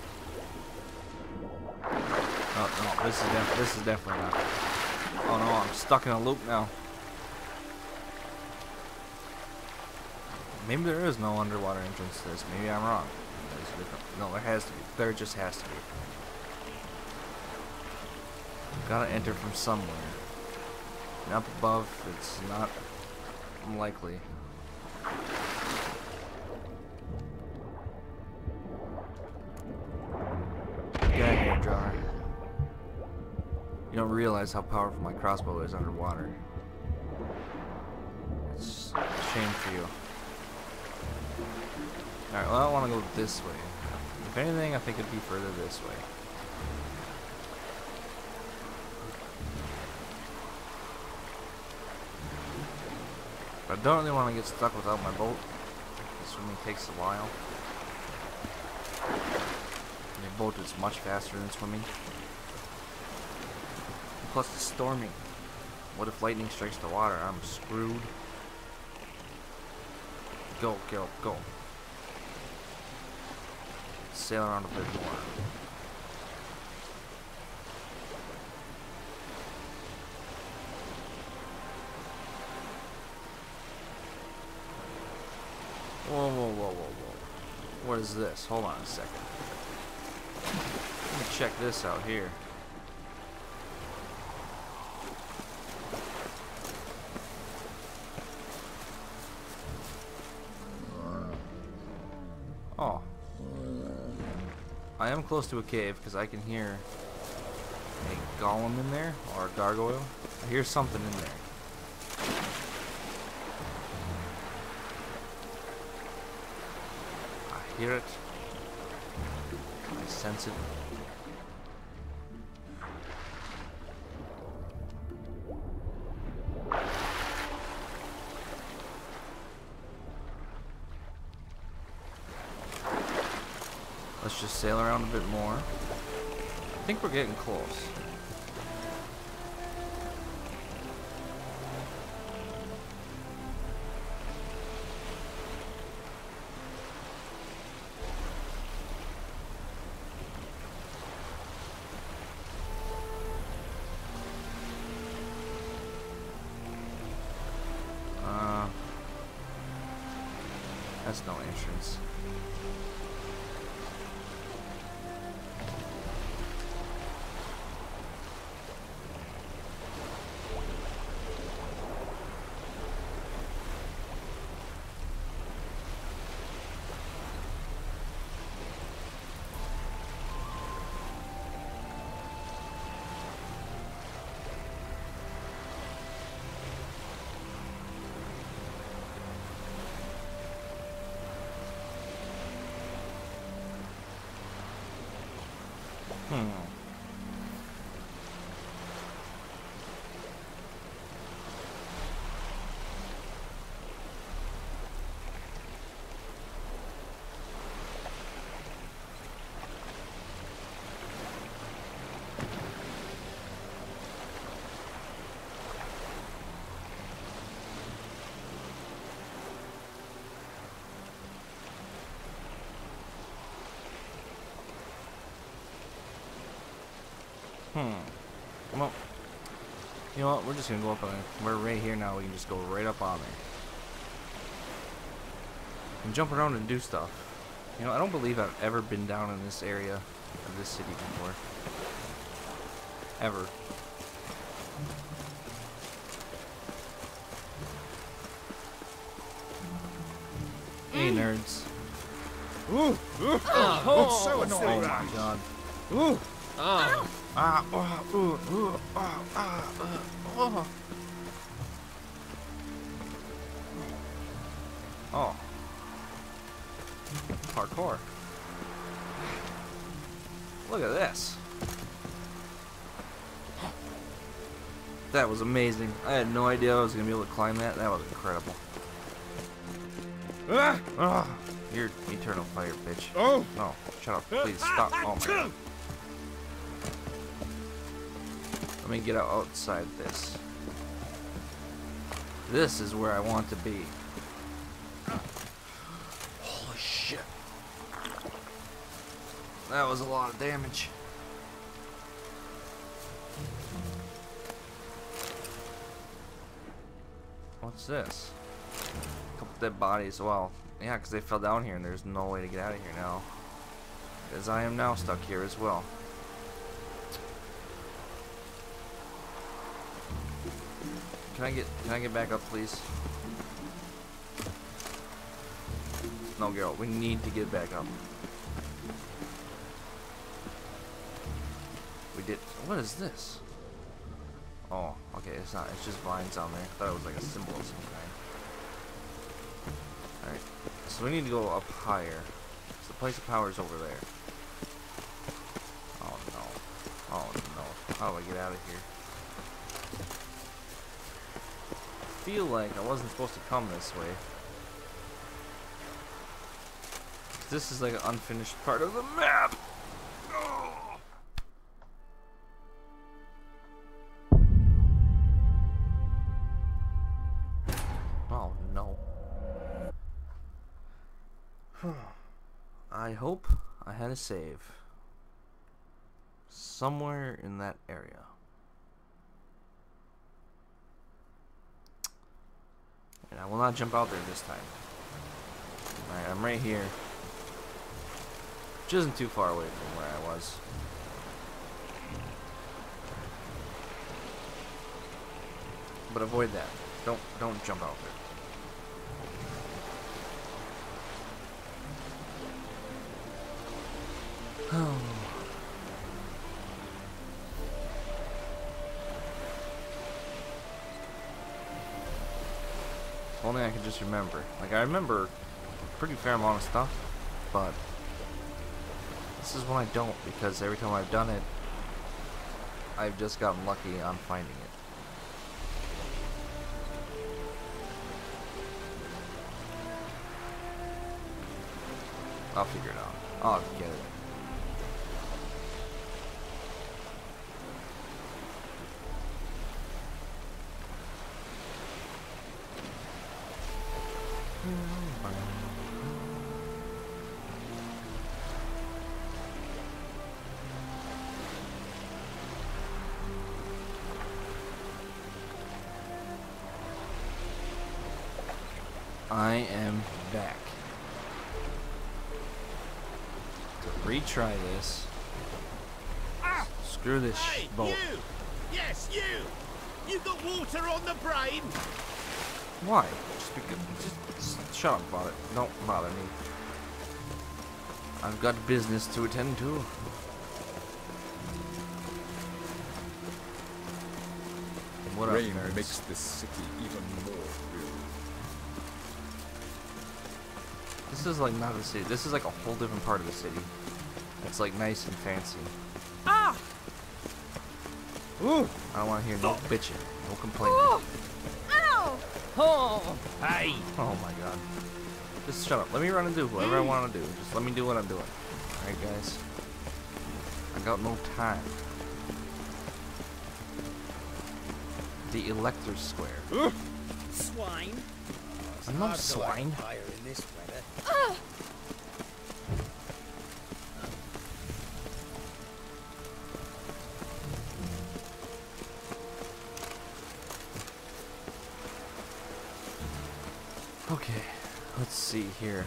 Oh no, this is def this is definitely not. Oh no, I'm stuck in a loop now. Maybe there is no underwater entrance to this. Maybe I'm wrong. No, there has to be. There just has to be. Gotta enter from somewhere. And up above, it's not likely. Get out of here, Drowner. You don't realize how powerful my crossbow is underwater. It's a shame for you. Alright, well I don't want to go this way. If anything, I think it'd be further this way. But I don't really want to get stuck without my boat. Swimming takes a while. The boat is much faster than swimming. Plus the storming. What if lightning strikes the water? I'm screwed. Go, go, go. Sail around a bit more. Whoa, whoa, whoa, whoa, whoa. What is this? Hold on a second. Let me check this out here. Oh. I am close to a cave because I can hear a golem in there, or a gargoyle. I hear something in there. I hear it. sense it. Let's just sail around a bit more. I think we're getting close. Uh, that's no entrance. Hmm. Hmm. Well, you know what? We're just gonna go up on it. We're right here now. We can just go right up on there and jump around and do stuff. You know, I don't believe I've ever been down in this area of this city before. Ever. Hey, nerds. Ooh! Ooh! Oh, oh, so annoying! Oh my god. Ooh! Ah! Ah! Oh! Ooh! Ooh! Ah! Ah! Oh! Oh! Parkour. Look at this. That was amazing. I had no idea I was gonna be able to climb that. That was incredible. Ah! Ah! You're eternal fire, bitch. Oh! No, shut up. Please stop. Oh my god. Let me get out outside this. This is where I want to be. Holy shit. That was a lot of damage. What's this? A couple dead bodies. Well, yeah, because they fell down here and there's no way to get out of here now. Because I am now stuck here as well. Can I get can I get back up, please? No, girl, we need to get back up. We did. What is this? Oh, okay, it's not. It's just vines on there. I thought it was like a symbol of some kind. All right, so we need to go up higher. So the place of power is over there. Oh no! Oh no! How do I get out of here? I feel like I wasn't supposed to come this way. This is like an unfinished part of the map. Oh. Oh no. I hope I had a save somewhere in that area. And I will not jump out there this time. Alright, I'm right here. Which isn't too far away from where I was. But avoid that. Don't don't jump out there. Oh. If only I could just remember. Like, I remember a pretty fair amount of stuff, but This is when I don't, because every time I've done it, I've just gotten lucky on finding it. I'll figure it out. I'll get it. I am back to retry this. Ah! Screw this Hey, boat. you! Yes, you! You got water on the brain? Why? Just because. Just, just shut up about it. Don't bother me. I've got business to attend to. What up, Rain nerds? makes this city even more real. This is like not the city. This is like a whole different part of the city. It's like nice and fancy. Ah! Ooh! I don't want to hear no bitching, no complaining. Oh! Ow! Oh! Hey! Oh my god. Just shut up. Let me run and do whatever I want to do. Just let me do what I'm doing. Alright, guys? I got no time. The Elector Square. Swine. I'm no swine. Fire in this weather. Ah! Okay, let's see here.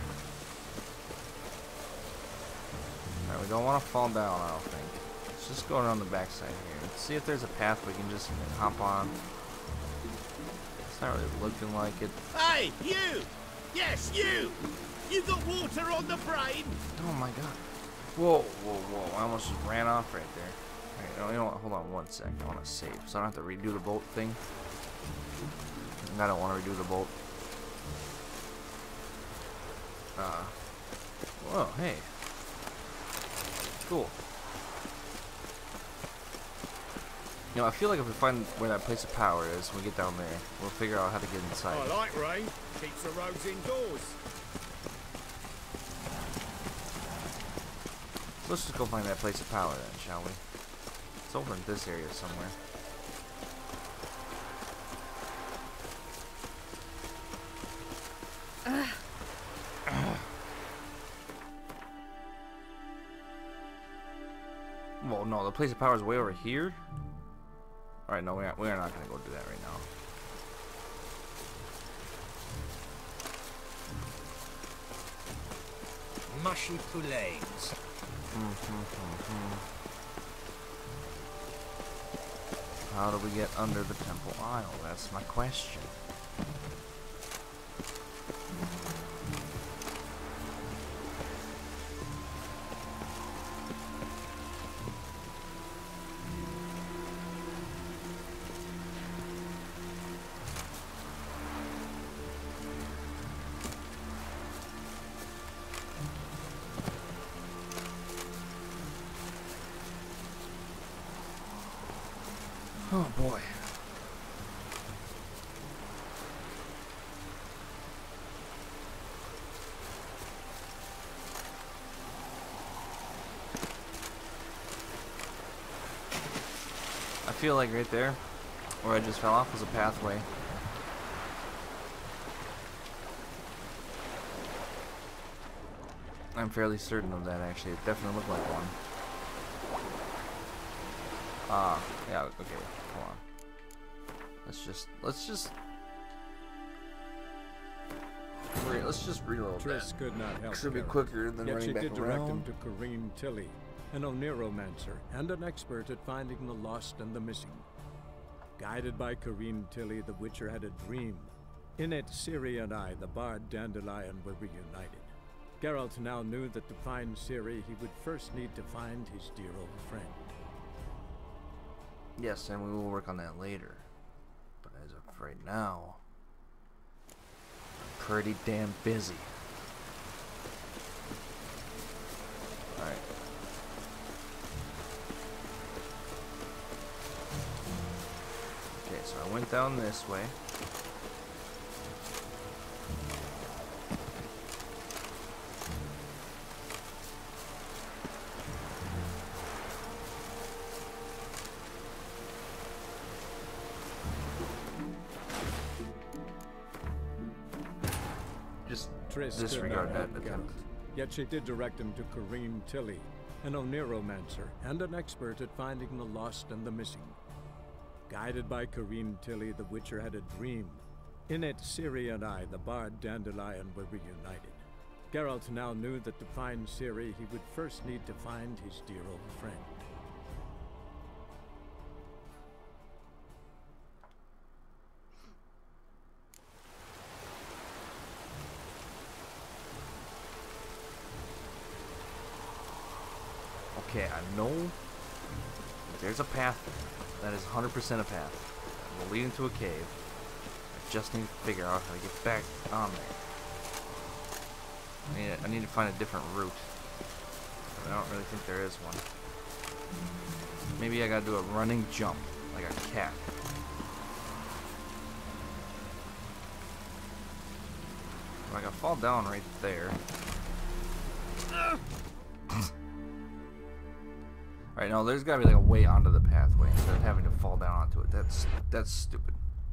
Alright, we don't want to fall down, I don't think. Let's just go around the backside here. Let's see if there's a path we can just hop on. It's not really looking like it. Hey, you! Yes, you! You got water on the brain? Oh my god. Whoa, whoa, whoa. I almost just ran off right there. Alright, you know what? Hold on one sec. I want to save, so I don't have to redo the boat thing. And I don't want to redo the boat. Uh, whoa, hey. Cool. You know, I feel like if we find where that place of power is, when we get down there, we'll figure out how to get inside. I like rain. Keeps the roads indoors. Let's just go find that place of power then, shall we? It's over in this area somewhere. Well, no, the place of power is way over here. Alright, no, we're, we're not going to go do that right now. Mushy poulains. How do we get under the temple aisle? That's my question. Oh boy. I feel like right there, where I just fell off, was a pathway. I'm fairly certain of that, actually. It definitely looked like one. Ah, yeah, okay, come on. Let's just, let's just... Wait, let's just reload Triss that. could not help Should be Garrett, quicker than yet running she back did direct around. him to Kareem Tilly, an Oniromancer and an expert at finding the lost and the missing. Guided by Kareem Tilly, the Witcher had a dream. In it, Ciri and I, the bard Dandelion, were reunited. Geralt now knew that to find Ciri, he would first need to find his dear old friend. Yes, and we will work on that later. But as of right now, I'm pretty damn busy. Alright. I went down this way. Just Triss disregard that Geralt. attempt. Yet she did direct him to Kareem Tilly, an Oniromancer and an expert at finding the lost and the missing. Guided by Kareem Tilly, the Witcher had a dream. In it, Ciri and I, the bard Dandelion, were reunited. Geralt now knew that to find Ciri, he would first need to find his dear old friend. Okay, I know there's a path that is one hundred percent a path that will lead into a cave. I just need to figure out how to get back on there. I need, I need to find a different route. I don't really think there is one. Maybe I gotta do a running jump, like a cat. Like I fall down right there. Alright, no, there's gotta be like a way onto the pathway instead of having to fall down onto it. That's that's stupid.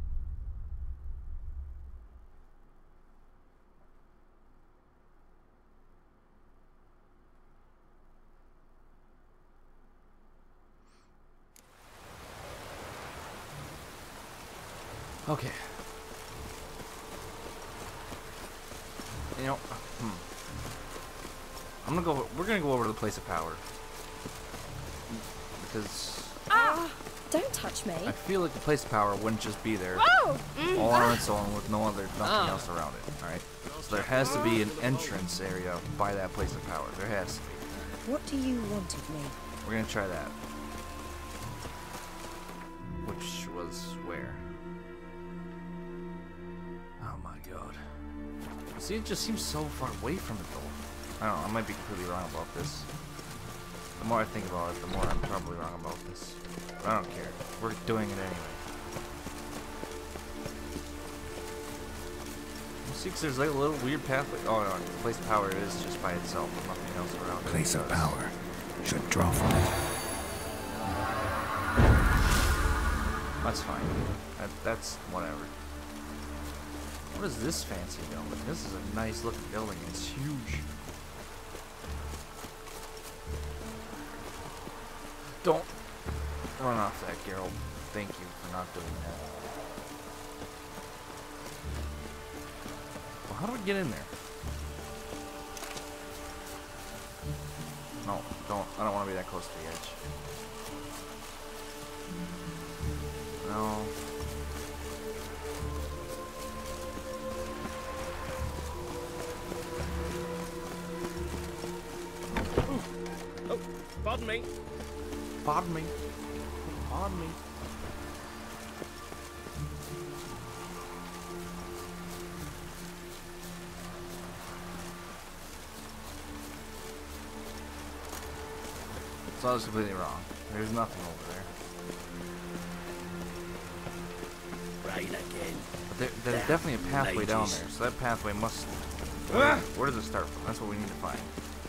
Okay. You know, hmm. I'm gonna go. We're gonna go over to the place of power. Because Ah! Don't touch me. I feel like the place of power wouldn't just be there Whoa! Mm. all on its own with no other nothing Ah. else around it. All right. So there has to be an entrance area by that place of power. There has to be. What do you want of me? We're gonna try that. Which was where? Oh my god. See, it just seems so far away from it though. I don't know. I might be completely wrong about this. The more I think about it, the more I'm probably wrong about this. But I don't care. We're doing it anyway. See, 'cause there's like a little weird pathway. Oh no, the place of power is just by itself. There's nothing else around it. Place of power. Should draw from it. That's fine. That, that's whatever. What is this fancy building? This is a nice looking building. It's huge. Don't run off that, Geralt. Thank you for not doing that. Well, how do we get in there? No, don't. I don't want to be that close to the edge. No. Oh, pardon me. Pardon me. Pardon me. So I was completely wrong. There's nothing over there. Right again. But there, there's Damn definitely a pathway ladies. down there, so that pathway must... Where, where does it start from? That's what we need to find.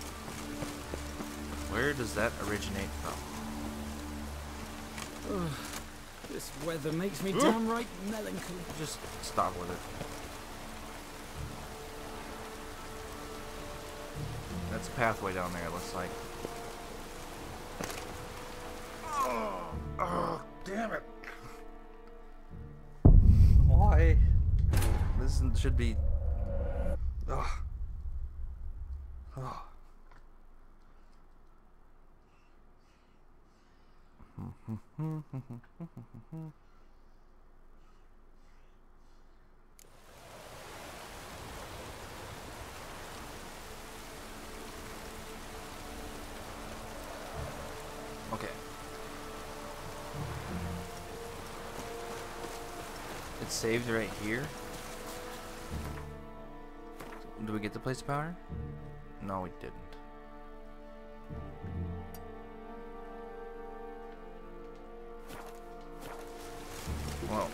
Where does that originate from? Ugh, this weather makes me downright melancholy. Just stop with it. That's a pathway down there, it looks like. Oh, oh, damn it. Why? This should be... Ugh. Ugh. Okay. It's saved right here. Do we get the place of power? No, we didn't. Whoa.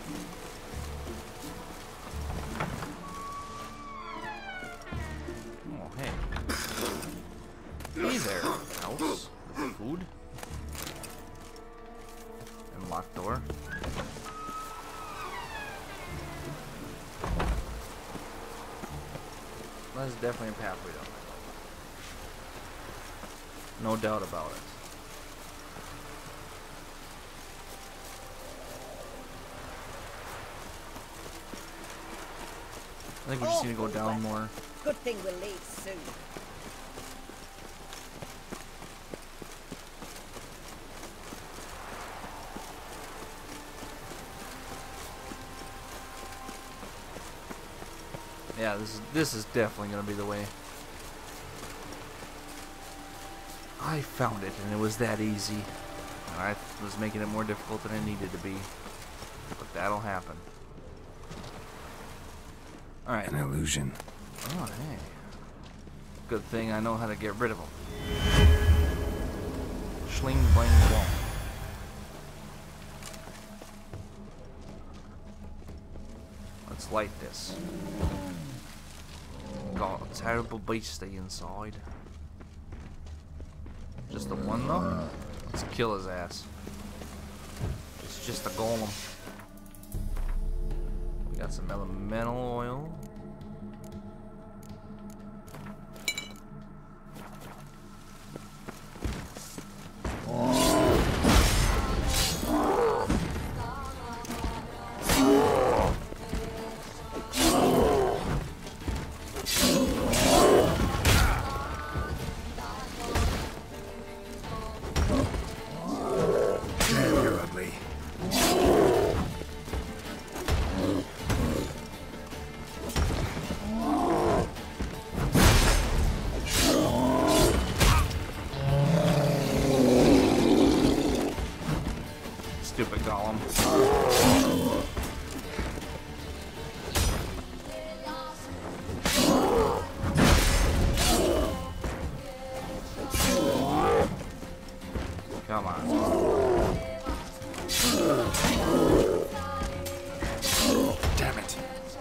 Oh, hey. Hey there, house. Food. And locked door. That's definitely a path we don't know. No doubt about it. I think we just need to go down more. Good thing we'll leave soon. Yeah, this is this is definitely gonna be the way. I found it, and it was that easy. And I was making it more difficult than it needed to be. But that'll happen. Alright. An illusion. Oh, hey. Good thing I know how to get rid of them. Schling, bling, blong. Let's light this. Got a terrible beast inside. Just the one though? Let's kill his ass. It's just a golem. We got some elemental oil. Stupid golem. Come on. Damn it.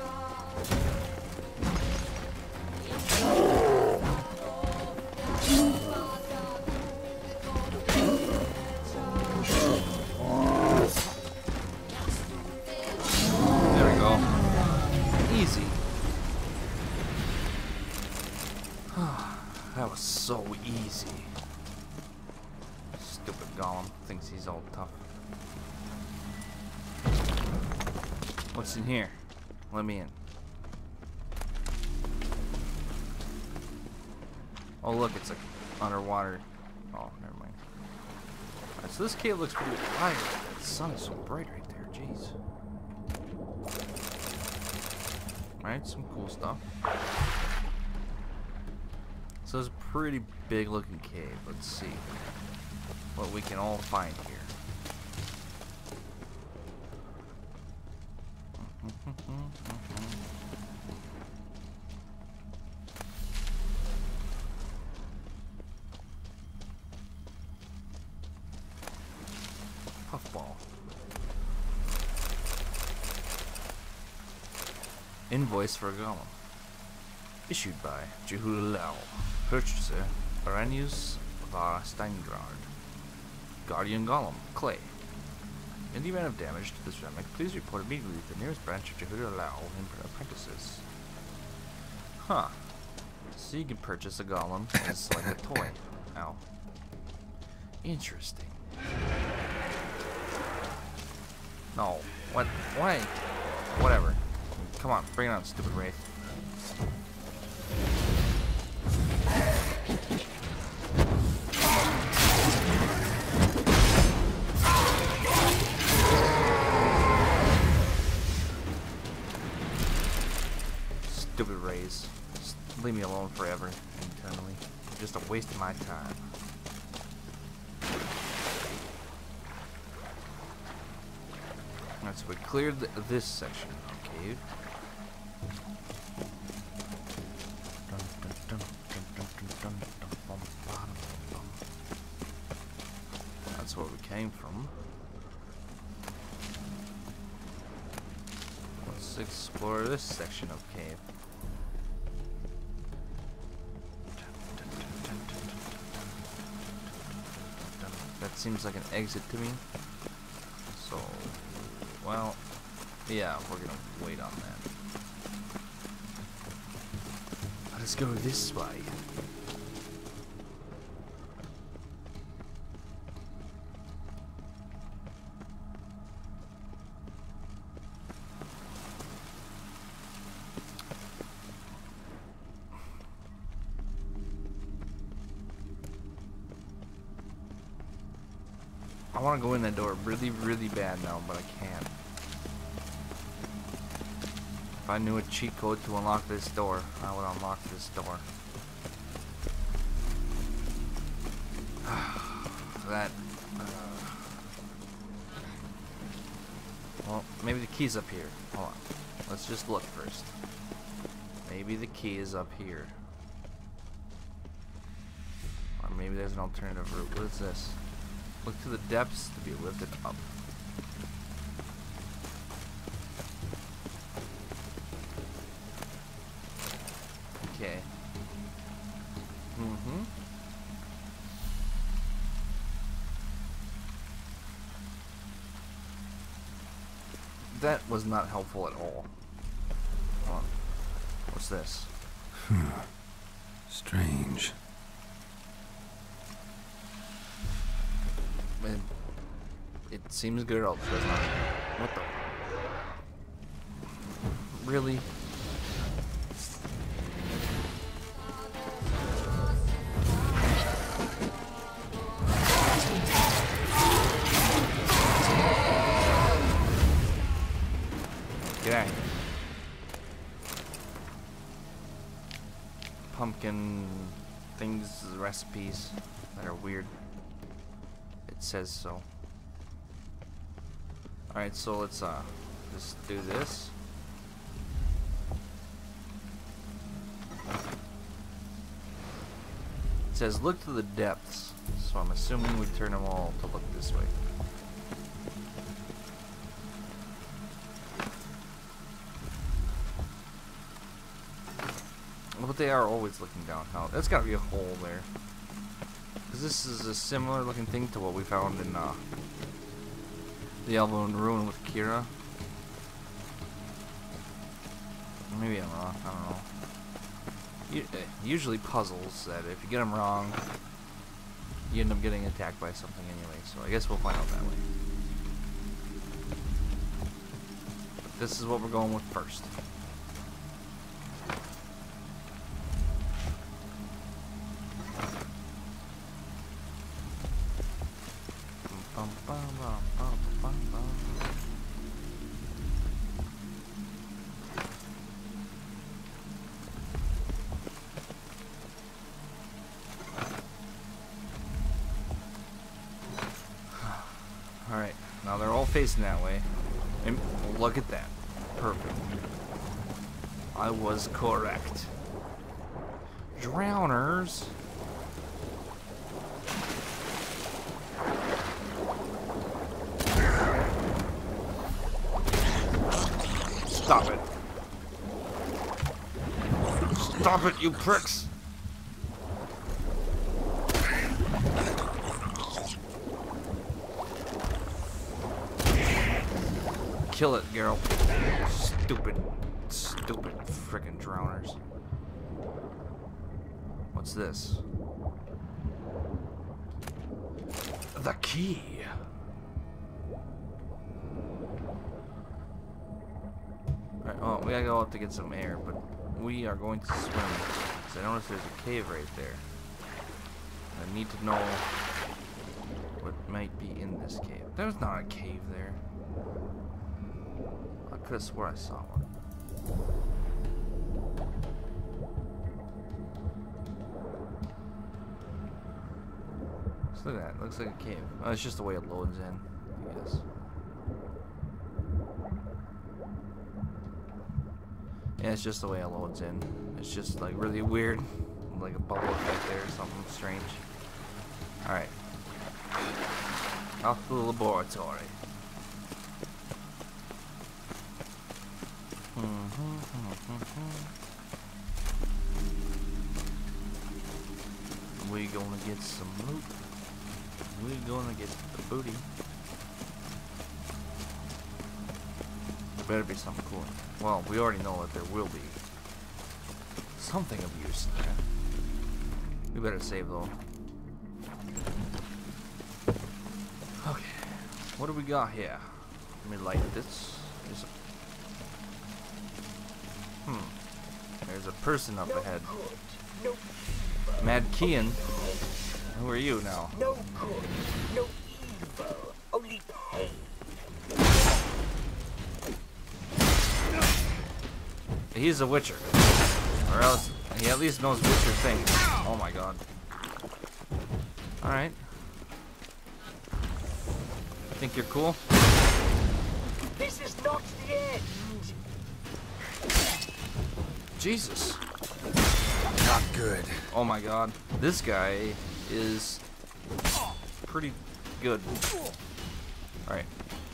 That was so easy. Stupid golem thinks he's all tough. What's in here? Let me in. Oh look, it's like underwater. Oh, never mind. Alright, so this cave looks pretty bright. The sun is so bright right there. Jeez. Alright, some cool stuff. So it's a pretty big looking cave. Let's see what we can all find here. Puffball. Invoice for a golem. Issued by Jehulau. Purchaser, Arrhenius var Steingard. Guardian Golem, Clay. In the event of damage to this ceramic, please report immediately to the nearest branch of Jehulau and apprentices. Huh. So you can purchase a golem as like a toy. Ow. Interesting. No. What? Why? Whatever. Come on, bring it on, stupid Wraith. Stupid Rays. Just leave me alone forever, eternally. Just a waste of my time. Alright, so we cleared th this section of the cave. That's where we came from. let's explore this section of cave. That seems like an exit to me. So, well, yeah, we're gonna wait on that. Let's go this way. I want to go in that door really, really bad now, but I can't. If I knew a cheat code to unlock this door, I would unlock this door. That. Uh, well, maybe the key's up here. Hold on. Let's just look first. Maybe the key is up here. Or maybe there's an alternative route. What is this? Look to the depths to be lifted up. Okay. Mm-hmm. That was not helpful at all. Hold on. What's this? Hmm. Strange. It, it seems good, else does not. What the? Really? Get out of here. Pumpkin things, recipes that are weird. It says so. Alright, so let's uh just do this. It says look to the depths, so I'm assuming we turn them all to look this way. But they are always looking down. Now, there's gotta be a hole there. Because this is a similar looking thing to what we found in uh, the Elven Ruin with Kira. Maybe I'm wrong. I don't know. U uh, usually puzzles that if you get them wrong, you end up getting attacked by something anyway. So I guess we'll find out that way. But this is what we're going with first. Alright, now they're all facing that way. And look at that. Perfect. I was correct. Drowners. Stop it. Stop it, you pricks. Kill it, Geralt. Stupid, stupid frickin' drowners. What's this? The key. Alright, well, we gotta go out to get some air, but we are going to swim. Because I noticed there's a cave right there. I need to know what might be in this cave. There's not a cave there. I could have swore I saw one. Just look at that. It looks like a cave. Oh, it's just the way it loads in, I guess. Yeah, it's just the way it loads in. It's just like really weird. Like a bubble effect there or something strange. Alright. Off to the laboratory. We gonna get some loot. We gonna get the booty. There better be something cool. Well, we already know that there will be something of use in there. We better save though. Okay, what do we got here? Let me light this. There's a hmm. There's a person up ahead. Mad Kian. Who are you now? No good, no evil, only pain. He's a Witcher. Or else he at least knows Witcher things. Oh my god. Alright. Think you're cool? This is not the end. Jesus. Not good. Oh my god. This guy is pretty good. Alright.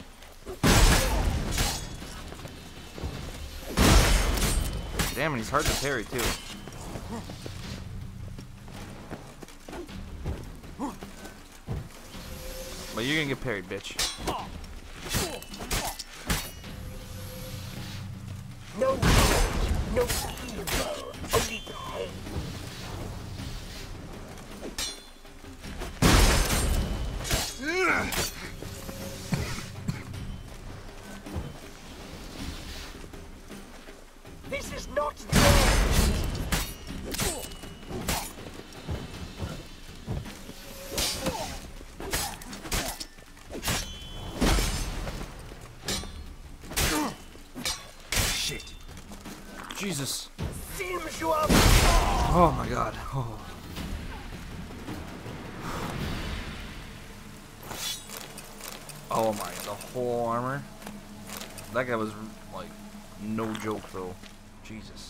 Damn it, he's hard to parry too. But you're gonna get parried, bitch. No good, no evil, only pain. This is not the end. Shit. Jesus. Seems you are. Oh my god. Oh. Oh my, the whole armor. That guy was like no joke though. Jesus.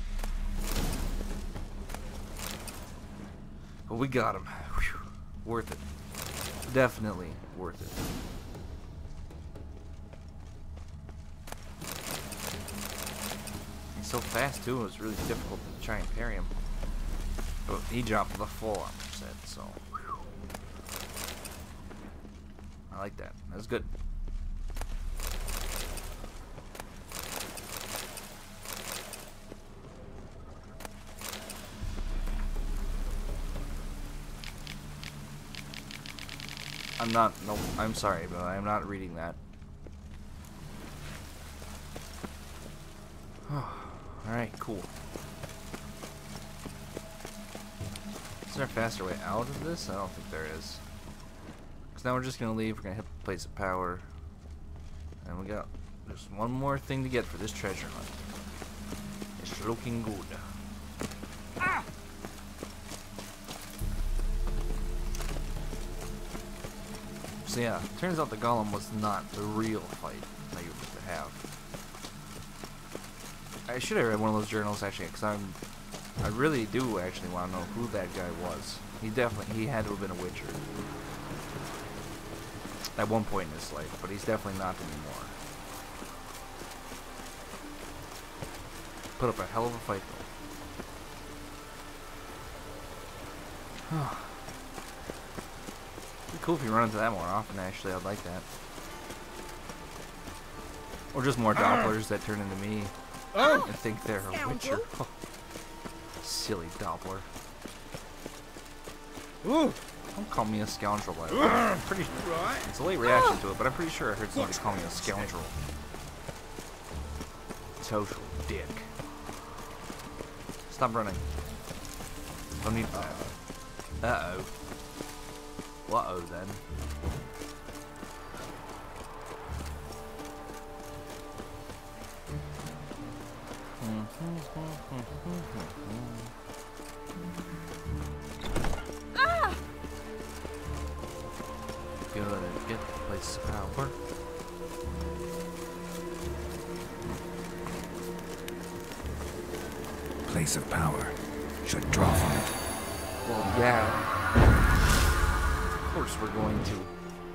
But we got him. Whew. Worth it. Definitely worth it. He's so fast too, it was really difficult to try and parry him. But he dropped the full armor set, so whew. I like that. That's good. I'm not, no, I'm sorry, but I'm not reading that. Alright, cool. Is there a faster way out of this? I don't think there is. Because now we're just going to leave, we're going to hit the place of power. And we got, there's one more thing to get for this treasure hunt. It's looking good. Ah! So yeah, turns out the golem was not the real fight that you used to have. I should have read one of those journals actually, because I'm, I really do actually want to know who that guy was. He definitely, he had to have been a Witcher at one point in his life, but he's definitely not anymore. Put up a hell of a fight though. It'd be cool if you run into that more often, actually. I'd like that. Or just more Dopplers that turn into me Oh, and think they're a Witcher. Oh, silly Doppler. Ooh. Don't call me a scoundrel, by the way. I'm pretty sure. It's a late reaction to it, but I'm pretty sure I heard somebody call me a scoundrel. Total dick. Stop running. Don't need that. Uh-oh. Uh-oh, then. Ah! Gotta get the place of power. Place of power. Should draw from it. Well, yeah. Of course we're going to.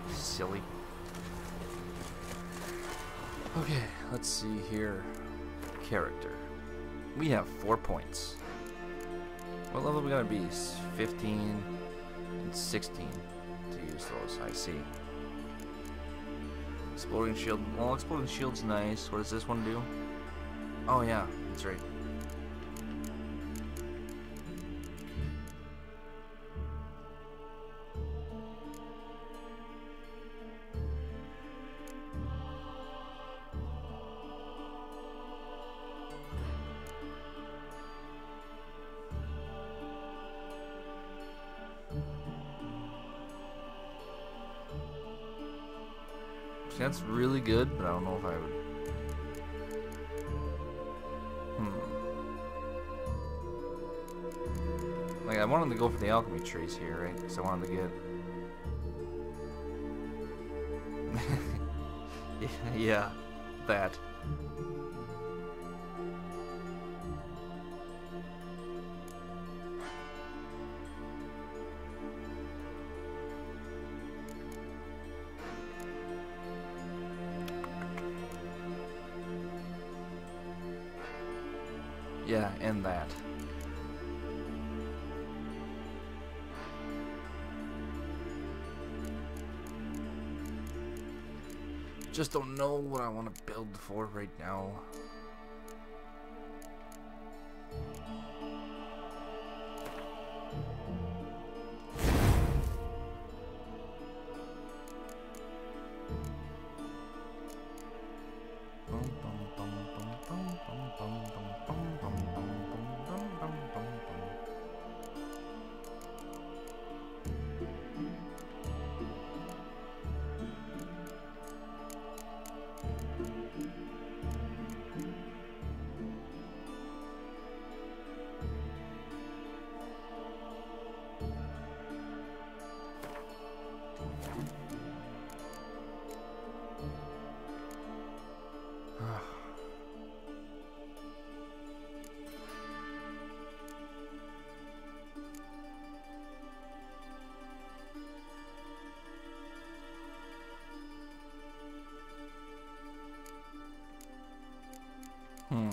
Silly. Okay, let's see here. character. We have four points. What level are we gonna be? fifteen and sixteen to use those. I see. Exploding shield. Well, exploding shield's nice. What does this one do? Oh yeah, that's right. That's really good, but I don't know if I would. Hmm. Like, I wanted to go for the alchemy trace here, right? Because I wanted to get. Yeah, that. Yeah, and that. Just don't know what I want to build for right now. Hmm.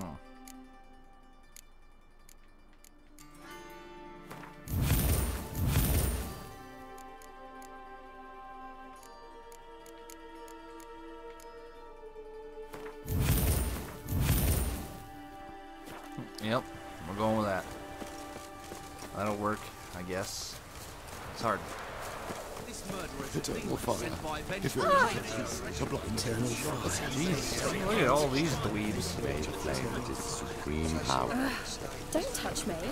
Yep, we're going with that. That'll work, I guess. It's hard. Eternal fire. If you're eternal fire. Jeez, look at all these dweebs. Made a flame that is supreme power. Uh, don't touch me.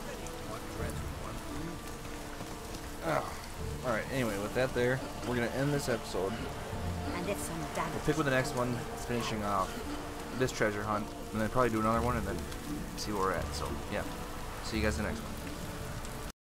Oh. Alright, anyway, with that there, we're going to end this episode. And if some damage. We'll pick with the next one, finishing off this treasure hunt, and then probably do another one, and then see where we're at. So, yeah. See you guys in the next one.